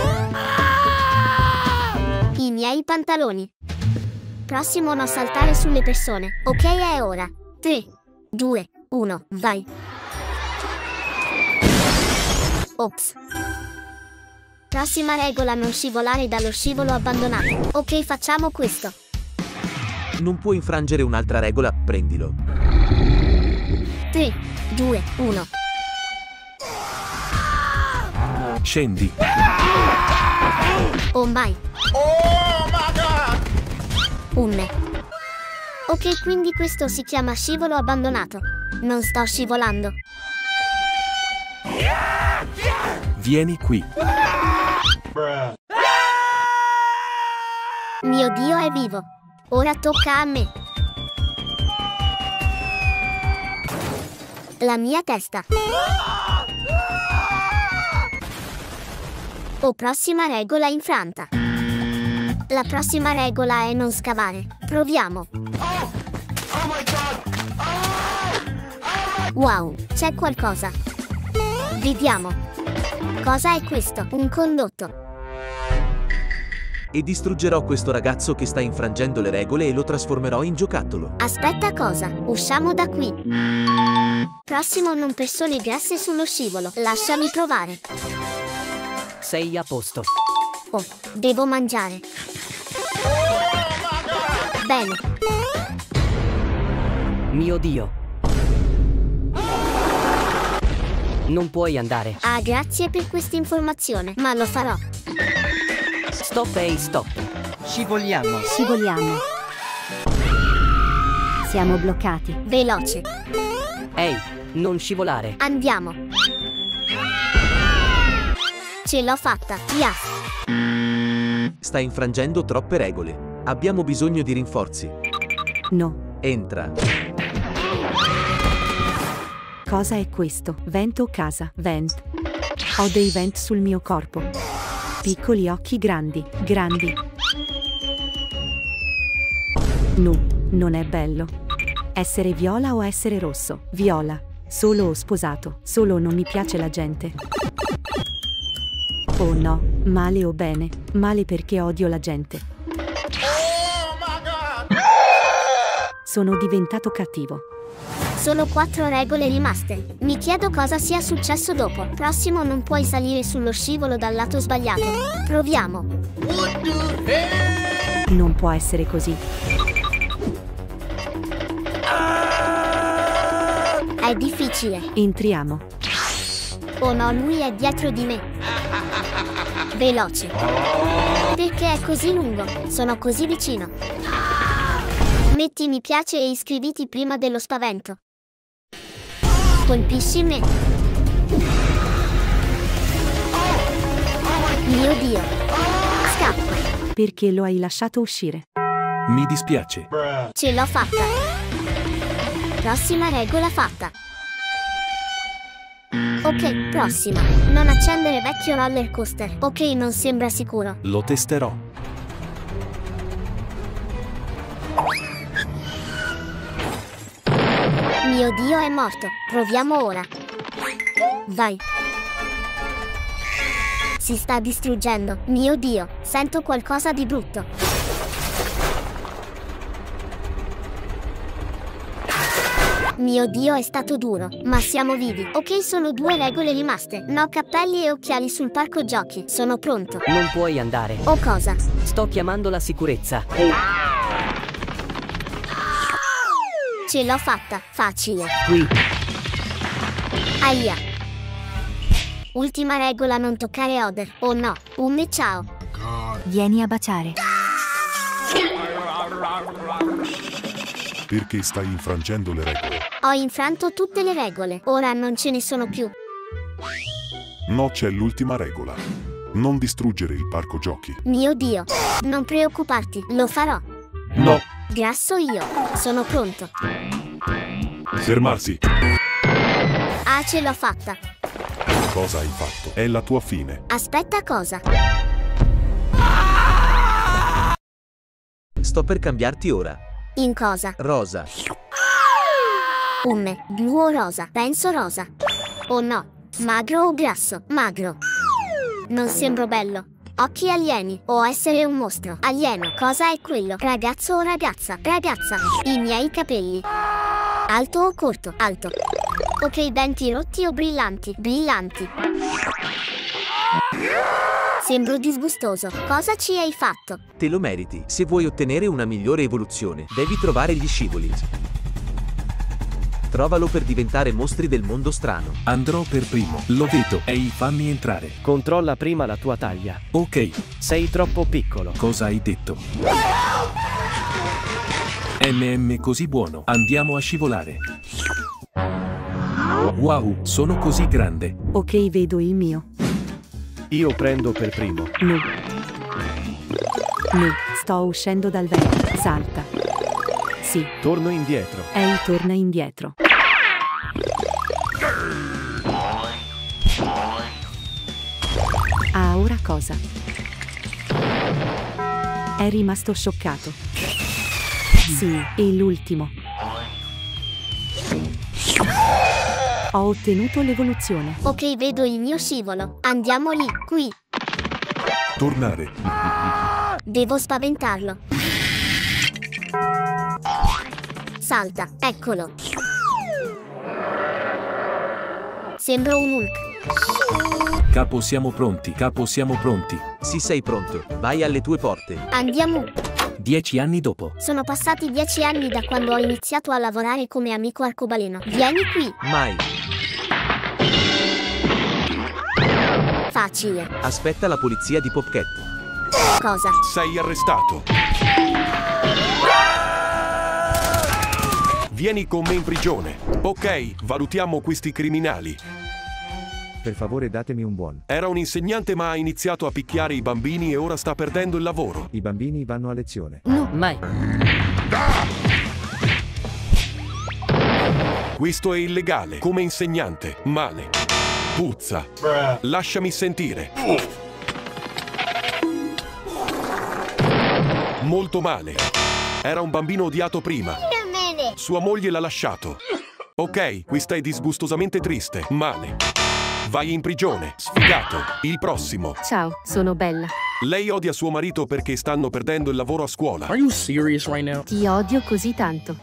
I miei pantaloni. Prossimo no saltare sulle persone. Ok, è ora. tre, due, uno, vai. Ops. Prossima regola, non scivolare dallo scivolo abbandonato. Ok, facciamo questo. Non puoi infrangere un'altra regola, prendilo. tre, due, uno. Scendi. Oh my. Oh my god! Un me. Ok, quindi questo si chiama scivolo abbandonato. Non sto scivolando. Vieni qui. Mio Dio è vivo. Ora tocca a me. La mia testa. Oh, prossima regola infranta. La prossima regola è non scavare. Proviamo. Wow, c'è qualcosa. Vediamo. Cosa è questo? Un condotto. E distruggerò questo ragazzo che sta infrangendo le regole e lo trasformerò in giocattolo. Aspetta, cosa? Usciamo da qui. Prossimo, non persone grasse sullo scivolo. Lasciami provare. Sei a posto. Oh, devo mangiare. Bene. Mio Dio. Non puoi andare. Ah, grazie per questa informazione, ma lo farò. Stop e stop. Scivoliamo. Scivoliamo. Siamo bloccati. Veloce. Ehi, non scivolare. Andiamo. Ce l'ho fatta. Yes. Sta infrangendo troppe regole. Abbiamo bisogno di rinforzi. No. Entra. Cosa è questo? Vent o casa? Vent. Ho dei vent sul mio corpo. Piccoli occhi grandi, grandi. No, non è bello. Essere viola o essere rosso? Viola. Solo o sposato? Solo non mi piace la gente. Oh no, male o bene? Male perché odio la gente. Sono diventato cattivo. Solo quattro regole rimaste. Mi chiedo cosa sia successo dopo. Prossimo, non puoi salire sullo scivolo dal lato sbagliato. Proviamo. Non può essere così. È difficile. Entriamo. Oh no, lui è dietro di me. Veloce. Perché è così lungo? Sono così vicino. Metti mi piace e iscriviti prima dello spavento. Colpisci me. Mio Dio. Scappa. Perché lo hai lasciato uscire? Mi dispiace. Ce l'ho fatta. Prossima regola fatta. Ok, prossima. Non accendere vecchio roller coaster. Ok, non sembra sicuro. Lo testerò. Mio Dio, è morto. Proviamo ora. Vai. Si sta distruggendo. Mio Dio, sento qualcosa di brutto. Mio Dio, è stato duro, ma siamo vivi. Ok, sono due regole rimaste. No cappelli e occhiali sul parco giochi. Sono pronto. Non puoi andare. O cosa? Sto chiamando la sicurezza. Ce l'ho fatta. Facile. Qui. Aia. Ultima regola, non toccare Oder. Oh no. Umme, ciao. Vieni a baciare. Perché stai infrangendo le regole? Ho infranto tutte le regole. Ora non ce ne sono più. No, c'è l'ultima regola. Non distruggere il parco giochi. Mio Dio. Non preoccuparti, lo farò. No. Grasso io. Sono pronto. Fermarsi. Ah, ce l'ho fatta. Cosa hai fatto? È la tua fine. Aspetta, cosa? Sto per cambiarti ora. In cosa? Rosa. Umme, blu o rosa? Penso rosa. Oh no. Magro o grasso? Magro. Non sembro bello. Occhi alieni. O essere un mostro. Alieno. Cosa è quello? Ragazzo o ragazza? Ragazza. I miei capelli. Alto o corto? Alto. Ok, denti rotti o brillanti? Brillanti. Sembro disgustoso. Cosa ci hai fatto? Te lo meriti. Se vuoi ottenere una migliore evoluzione, devi trovare gli scivoli. Trovalo per diventare mostri del mondo strano. Andrò per primo. Lo vedo. Ehi, fammi entrare. Controlla prima la tua taglia. Ok. Sei troppo piccolo. Cosa hai detto? M M così buono. Andiamo a scivolare. Wow, sono così grande. Ok, vedo il mio. Io prendo per primo. No. No, sto uscendo dal vento. Salta. Sì. Torno indietro. Ehi, torna indietro. Ah, ora cosa? È rimasto scioccato. Sì, e l'ultimo. Ho ottenuto l'evoluzione. Ok, vedo il mio scivolo. Andiamo lì, qui. Tornare. Devo spaventarlo. Salta, eccolo. Sembro un Hulk. Capo, siamo pronti. Capo, siamo pronti. Sì, sei pronto. Vai alle tue porte. Andiamo. Dieci anni dopo. Sono passati dieci anni da quando ho iniziato a lavorare come amico arcobaleno. Vieni qui. Mai. Facile. Aspetta la polizia di Popcat. Cosa? Sei arrestato. Vieni con me in prigione. Ok, valutiamo questi criminali. Per favore, datemi un buon. Era un insegnante ma ha iniziato a picchiare i bambini e ora sta perdendo il lavoro. I bambini vanno a lezione. No, mai. Questo è illegale. Come insegnante. Male. Puzza. Lasciami sentire. Molto male. Era un bambino odiato prima. Sua moglie l'ha lasciato. Ok, questa è disgustosamente triste. Male. Vai in prigione. Sfigato. Il prossimo. Ciao, sono Bella. Lei odia suo marito perché stanno perdendo il lavoro a scuola. Are you serious right now? Ti odio così tanto.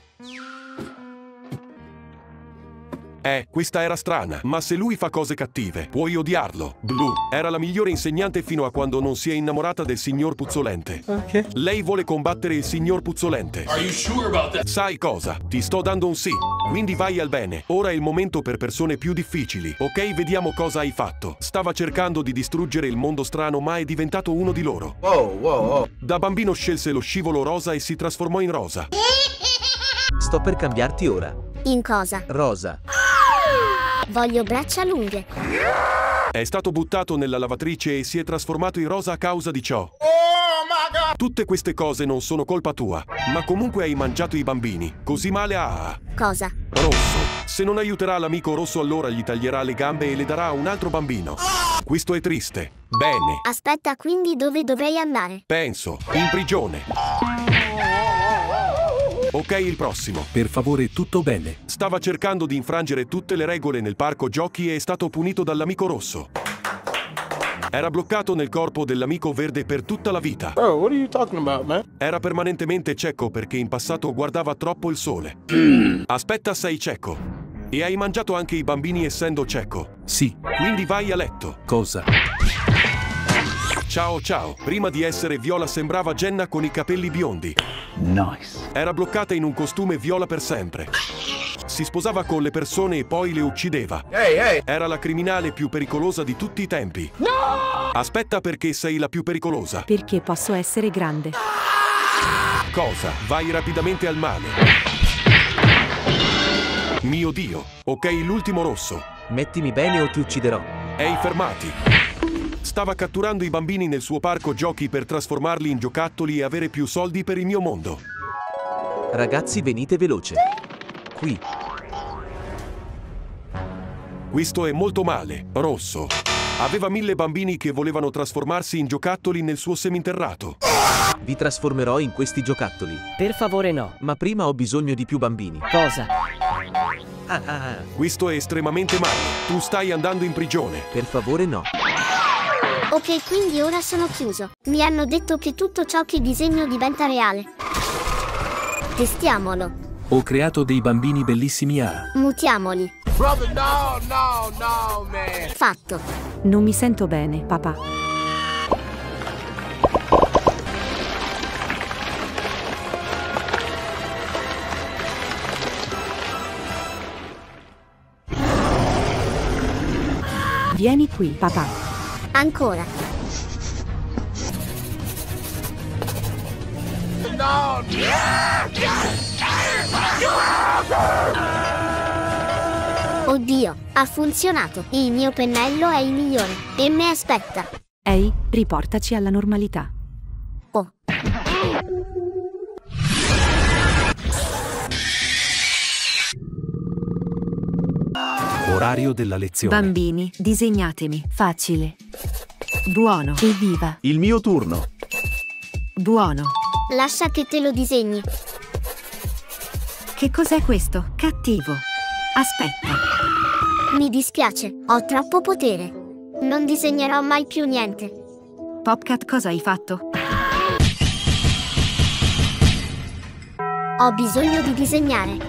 Eh, questa era strana, ma se lui fa cose cattive, puoi odiarlo. Blue era la migliore insegnante fino a quando non si è innamorata del signor Puzzolente. Ok. Lei vuole combattere il signor Puzzolente. Are you sure about that? Sai cosa? Ti sto dando un sì. Quindi vai al bene. Ora è il momento per persone più difficili. Ok, vediamo cosa hai fatto. Stava cercando di distruggere il mondo strano, ma è diventato uno di loro. Wow, wow, wow. Da bambino scelse lo scivolo rosa e si trasformò in rosa. Sto per cambiarti ora. In cosa? Rosa. Voglio braccia lunghe. È stato buttato nella lavatrice e si è trasformato in rosa a causa di ciò. Tutte queste cose non sono colpa tua, ma comunque hai mangiato i bambini, così male a... Cosa? Rosso. Se non aiuterà l'amico rosso allora gli taglierà le gambe e le darà a un altro bambino. Questo è triste. Bene. Aspetta, quindi dove dovrei andare? Penso, in prigione. Ok, il prossimo. Per favore, tutto bene. Stava cercando di infrangere tutte le regole nel parco giochi e è stato punito dall'amico rosso. Era bloccato nel corpo dell'amico verde per tutta la vita. Bro, what are you talking about, man? Era permanentemente cieco perché in passato guardava troppo il sole. Aspetta, sei cieco. E hai mangiato anche i bambini essendo cieco? Sì. Quindi vai a letto. Cosa? Ciao ciao. Prima di essere viola sembrava Jenna con i capelli biondi. Nice. Era bloccata in un costume viola per sempre. Si sposava con le persone e poi le uccideva. Hey, hey. Era la criminale più pericolosa di tutti i tempi. No! Aspetta, perché sei la più pericolosa? Perché posso essere grande. Cosa? Vai rapidamente al mare. Mio Dio. Ok, l'ultimo rosso. Mettimi bene o ti ucciderò. Ehi, fermati. Stava catturando i bambini nel suo parco giochi per trasformarli in giocattoli e avere più soldi per il mio mondo. Ragazzi, venite veloce. Qui. Questo è molto male. Rosso. Aveva mille bambini che volevano trasformarsi in giocattoli nel suo seminterrato. Vi trasformerò in questi giocattoli. Per favore no. Ma prima ho bisogno di più bambini. Cosa? Ah, ah, ah. Questo è estremamente male. Tu stai andando in prigione. Per favore no. Ok, quindi ora sono chiuso. Mi hanno detto che tutto ciò che disegno diventa reale. Testiamolo. Ho creato dei bambini bellissimi a... Mutiamoli. Brother, no, no, no, man. Fatto. Non mi sento bene, papà. Vieni qui, papà. Ancora. No, Oddio, ha funzionato. Il mio pennello è il migliore. E me aspetta. Ehi, riportaci alla normalità. Oh. Orario della lezione. Bambini, disegnatemi. Facile. Buono. Evviva. Il mio turno. Buono. Lascia che te lo disegni. Che cos'è questo? Cattivo. Aspetta. Mi dispiace, ho troppo potere. Non disegnerò mai più niente. Popcat, cosa hai fatto? Ho bisogno di disegnare.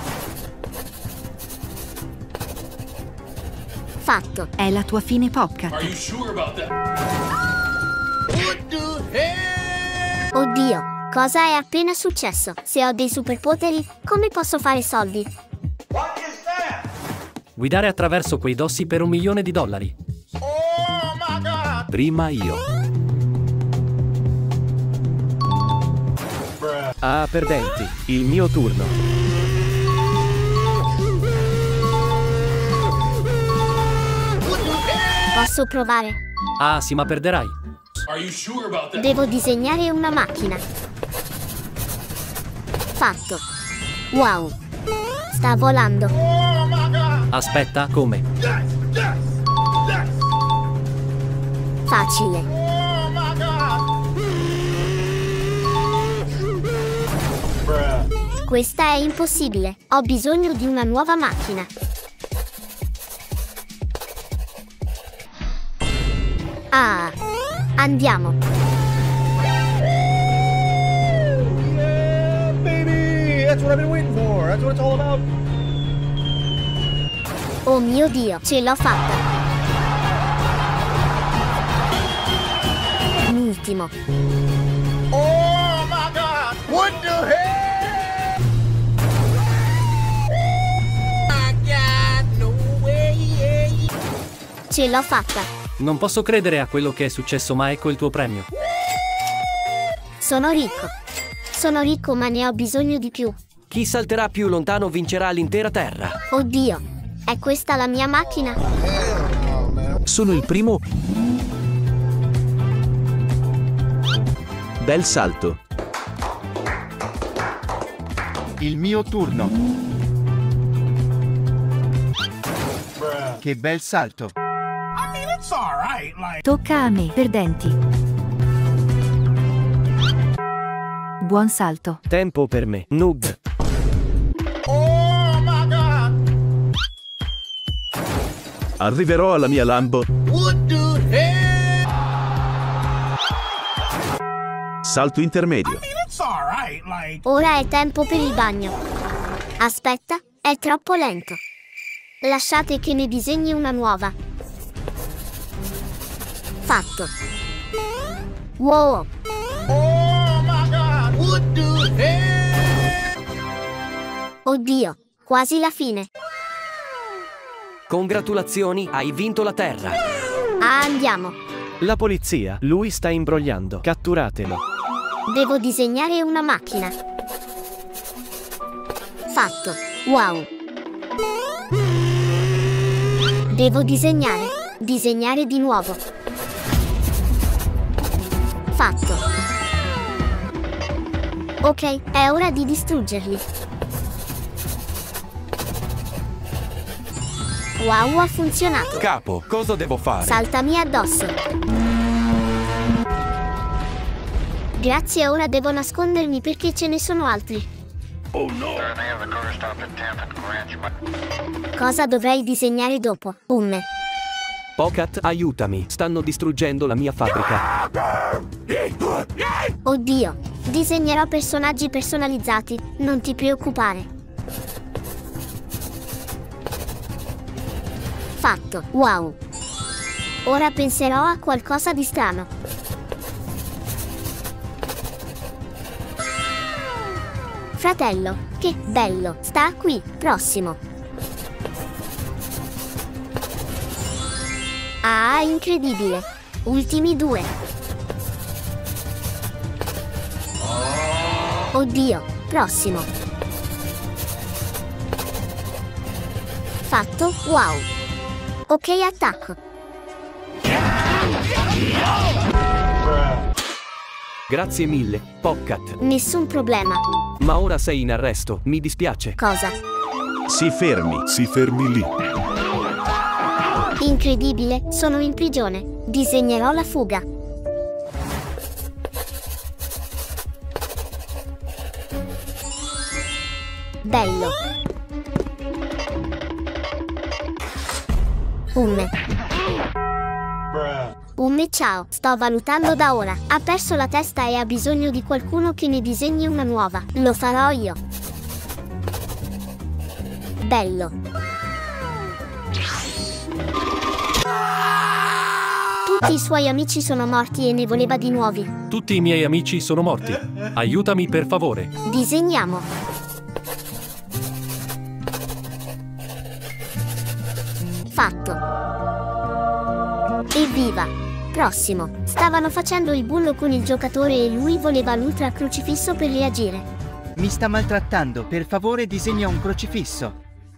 Fatto. È la tua fine, Popcat. Are you sure about that? What the hell? Oddio, cosa è appena successo? Se ho dei superpoteri, come posso fare soldi? What is that? Guidare attraverso quei dossi per un milione di dollari. Oh my God! Prima io. Ah, perdenti. Il mio turno. Posso provare? Ah, sì, ma perderai. Are you sure about that? Devo disegnare una macchina. Fatto. Wow. Sta volando. Oh my God! Aspetta, come? Yes, yes, yes. Facile. Oh my God! Bruh. Questa è impossibile. Ho bisogno di una nuova macchina. Ah, andiamo. Yeah, baby! That's what I've been waiting for. That's what it's all about. Oh mio Dio, ce l'ho fatta. L'ultimo. Oh my God! What the hell? I got no way. Ce l'ho fatta. Non posso credere a quello che è successo, ma ecco il tuo premio. Sono ricco. Sono ricco, ma ne ho bisogno di più. Chi salterà più lontano vincerà l'intera terra. Oddio, è questa la mia macchina? Sono il primo. Bel salto. Il mio turno. Che bel salto. Tocca a me, perdenti. Buon salto. Tempo per me. Noob. Arriverò alla mia Lambo. Salto intermedio. Ora è tempo per il bagno. Aspetta, è troppo lento. Lasciate che ne disegni una nuova. Fatto. Wow. Oddio, quasi la fine. Congratulazioni, hai vinto la Terra. Ah, andiamo. La polizia, lui sta imbrogliando. Catturatelo. Devo disegnare una macchina. Fatto. Wow. Devo disegnare. Disegnare di nuovo. Fatto. Ok, è ora di distruggerli. Wow, ha funzionato. Capo, cosa devo fare? Saltami addosso. Grazie, ora devo nascondermi perché ce ne sono altri. Oh no! Cosa dovrei disegnare dopo? Um. Pocat, aiutami. Stanno distruggendo la mia fabbrica. Oddio. Disegnerò personaggi personalizzati. Non ti preoccupare. Fatto. Wow. Ora penserò a qualcosa di strano. Fratello, che bello. Sta qui. Prossimo. Ah, incredibile. Ultimi due. Oddio. Prossimo. Fatto. Wow. Ok, attacco. Grazie mille, Pocat. Nessun problema. Ma ora sei in arresto, mi dispiace. Cosa? Si fermi. Si fermi lì. Incredibile, sono in prigione. Disegnerò la fuga. Bello. Um. Um, ciao. Sto valutando da ora. Ha perso la testa e ha bisogno di qualcuno che ne disegni una nuova. Lo farò io. Bello. Tutti i suoi amici sono morti e ne voleva di nuovi. Tutti i miei amici sono morti. Aiutami per favore. Disegniamo. Fatto. Evviva. Prossimo. Stavano facendo il bullo con il giocatore e lui voleva l'ultra crocifisso per reagire. Mi sta maltrattando, per favore disegna un crocifisso.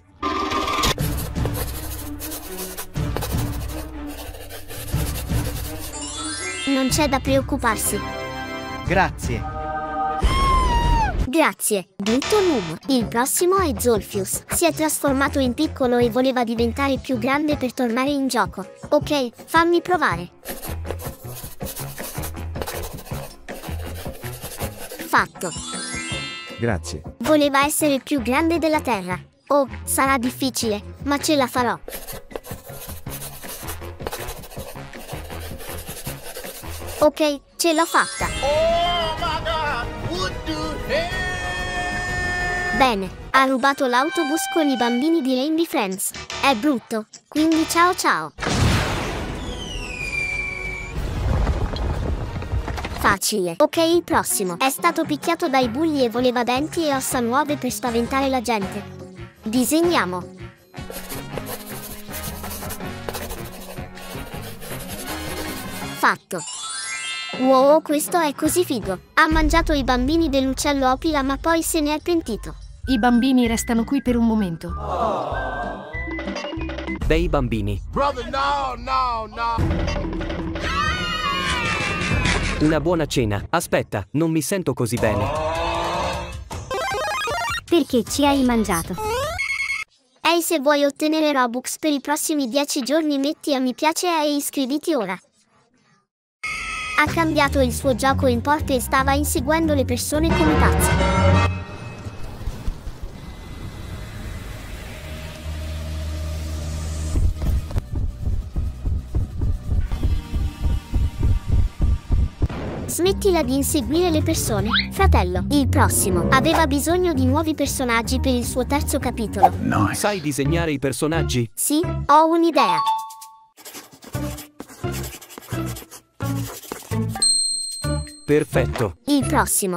Non c'è da preoccuparsi. Grazie. Grazie, brutto noob. Il prossimo è Zolfius. Si è trasformato in piccolo e voleva diventare più grande per tornare in gioco. Ok, fammi provare. Fatto. Grazie. Voleva essere più grande della Terra. Oh, sarà difficile, ma ce la farò. Ok, ce l'ho fatta. Bene, ha rubato l'autobus con i bambini di Rainbow Friends. È brutto, quindi ciao ciao. Facile. Ok, il prossimo. È stato picchiato dai bulli e voleva denti e ossa nuove per spaventare la gente. Disegniamo. Fatto. Wow, questo è così figo. Ha mangiato i bambini dell'uccello Opila ma poi se ne è pentito. I bambini restano qui per un momento. Dei bambini. Brother, no, no, no. Una buona cena. Aspetta, non mi sento così bene. Perché ci hai mangiato? Ehi, se vuoi ottenere Robux per i prossimi dieci giorni metti a mi piace e iscriviti ora. Ha cambiato il suo gioco in porte e stava inseguendo le persone come pazzo. Smettila di inseguire le persone, fratello. Il prossimo aveva bisogno di nuovi personaggi per il suo terzo capitolo. No. Sai disegnare i personaggi? Sì, ho un'idea. Perfetto. Il prossimo.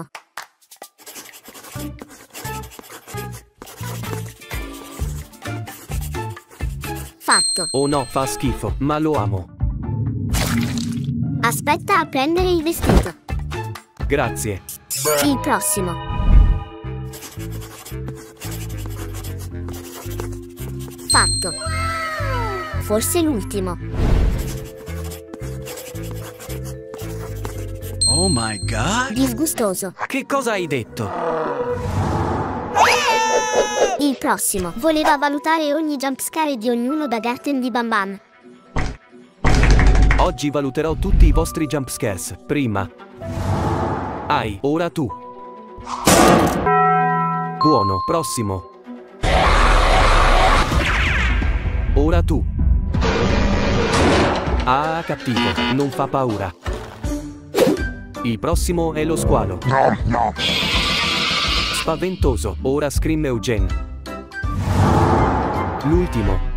Fatto. Oh no, fa schifo, ma lo amo. Aspetta a prendere il vestito. Grazie. Il prossimo. Fatto. Forse l'ultimo. Oh my god. Disgustoso. Che cosa hai detto? Il prossimo. Voleva valutare ogni jumpscare di ognuno da Garten di Bam Bam. Oggi valuterò tutti i vostri jumpscares. Prima. Ai, ora tu. Buono, prossimo. Ora tu. Ah, cattivo, non fa paura. Il prossimo è lo squalo. No, no. Spaventoso, ora Scream Eugene. L'ultimo.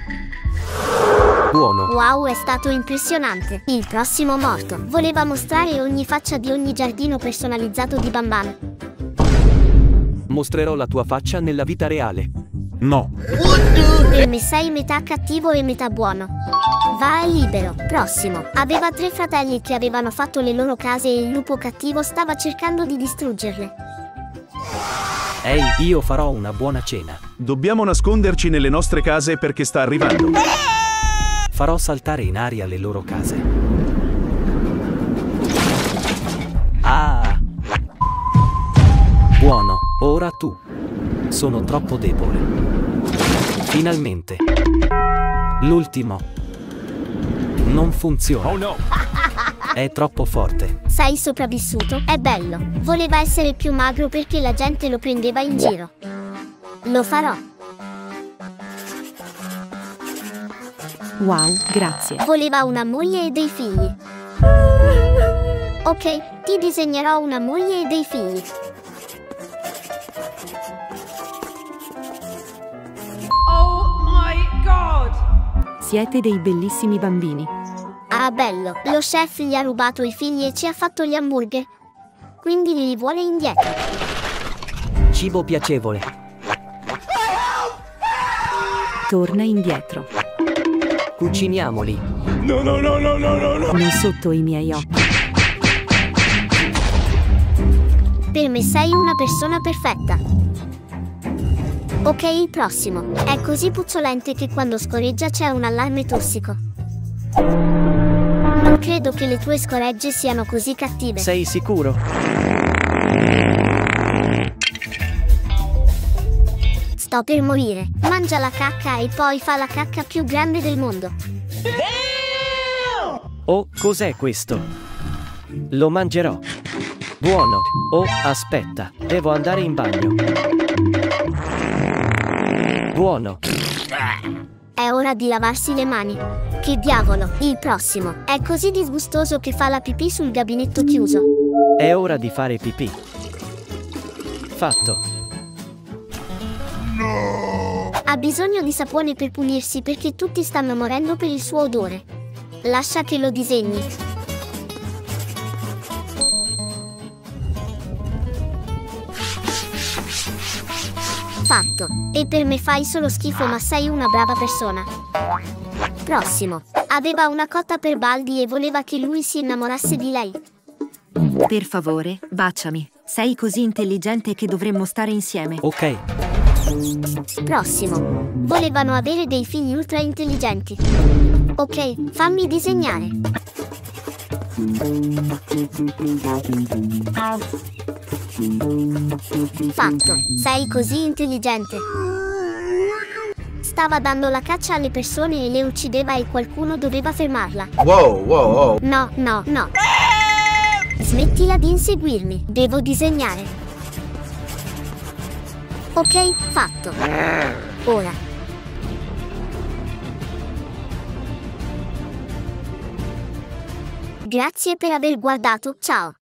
Buono. Wow, è stato impressionante. Il prossimo morto. Voleva mostrare ogni faccia di ogni giardino personalizzato di Bam Bam. Mostrerò la tua faccia nella vita reale. No. Per me sei metà cattivo e metà buono. Va, è libero. Prossimo. Aveva tre fratelli che avevano fatto le loro case e il lupo cattivo stava cercando di distruggerle. Ehi, io farò una buona cena. Dobbiamo nasconderci nelle nostre case perché sta arrivando. Farò saltare in aria le loro case. Ah! Buono, ora tu. Sono troppo debole. Finalmente. L'ultimo. Non funziona. Oh no! È troppo forte. Sei sopravvissuto? È bello. Voleva essere più magro perché la gente lo prendeva in giro. Lo farò. Wow, grazie. Voleva una moglie e dei figli. Ok, ti disegnerò una moglie e dei figli. Oh my god! Siete dei bellissimi bambini. Ah, bello. Lo chef gli ha rubato i figli e ci ha fatto gli hamburger. Quindi li vuole indietro. Cibo piacevole. Torna indietro. Cuciniamoli. No, no, no, no, no, no, no. Non sotto i miei occhi. Per me sei una persona perfetta. Ok, il prossimo. È così puzzolente che quando scorreggia c'è un allarme tossico. Non credo che le tue scoregge siano così cattive. Sei sicuro? Sto per morire. Mangia la cacca e poi fa la cacca più grande del mondo. Oh, cos'è questo? Lo mangerò. Buono. Oh, aspetta, devo andare in bagno. Buono. È ora di lavarsi le mani. Che diavolo, il prossimo. È così disgustoso che fa la pipì sul gabinetto chiuso. È ora di fare pipì. Fatto. Ha bisogno di sapone per pulirsi perché tutti stanno morendo per il suo odore. Lascia che lo disegni. Fatto. E per me fai solo schifo, ma sei una brava persona. Prossimo. Aveva una cotta per Baldi e voleva che lui si innamorasse di lei. Per favore, baciami. Sei così intelligente che dovremmo stare insieme. Ok. Prossimo. Volevano avere dei figli ultra intelligenti. Ok, fammi disegnare. Fatto, sei così intelligente. Stava dando la caccia alle persone e le uccideva e qualcuno doveva fermarla. Wow, wow, wow. No, no, no. Smettila di inseguirmi, devo disegnare. Ok, fatto. Ora. Grazie per aver guardato, ciao.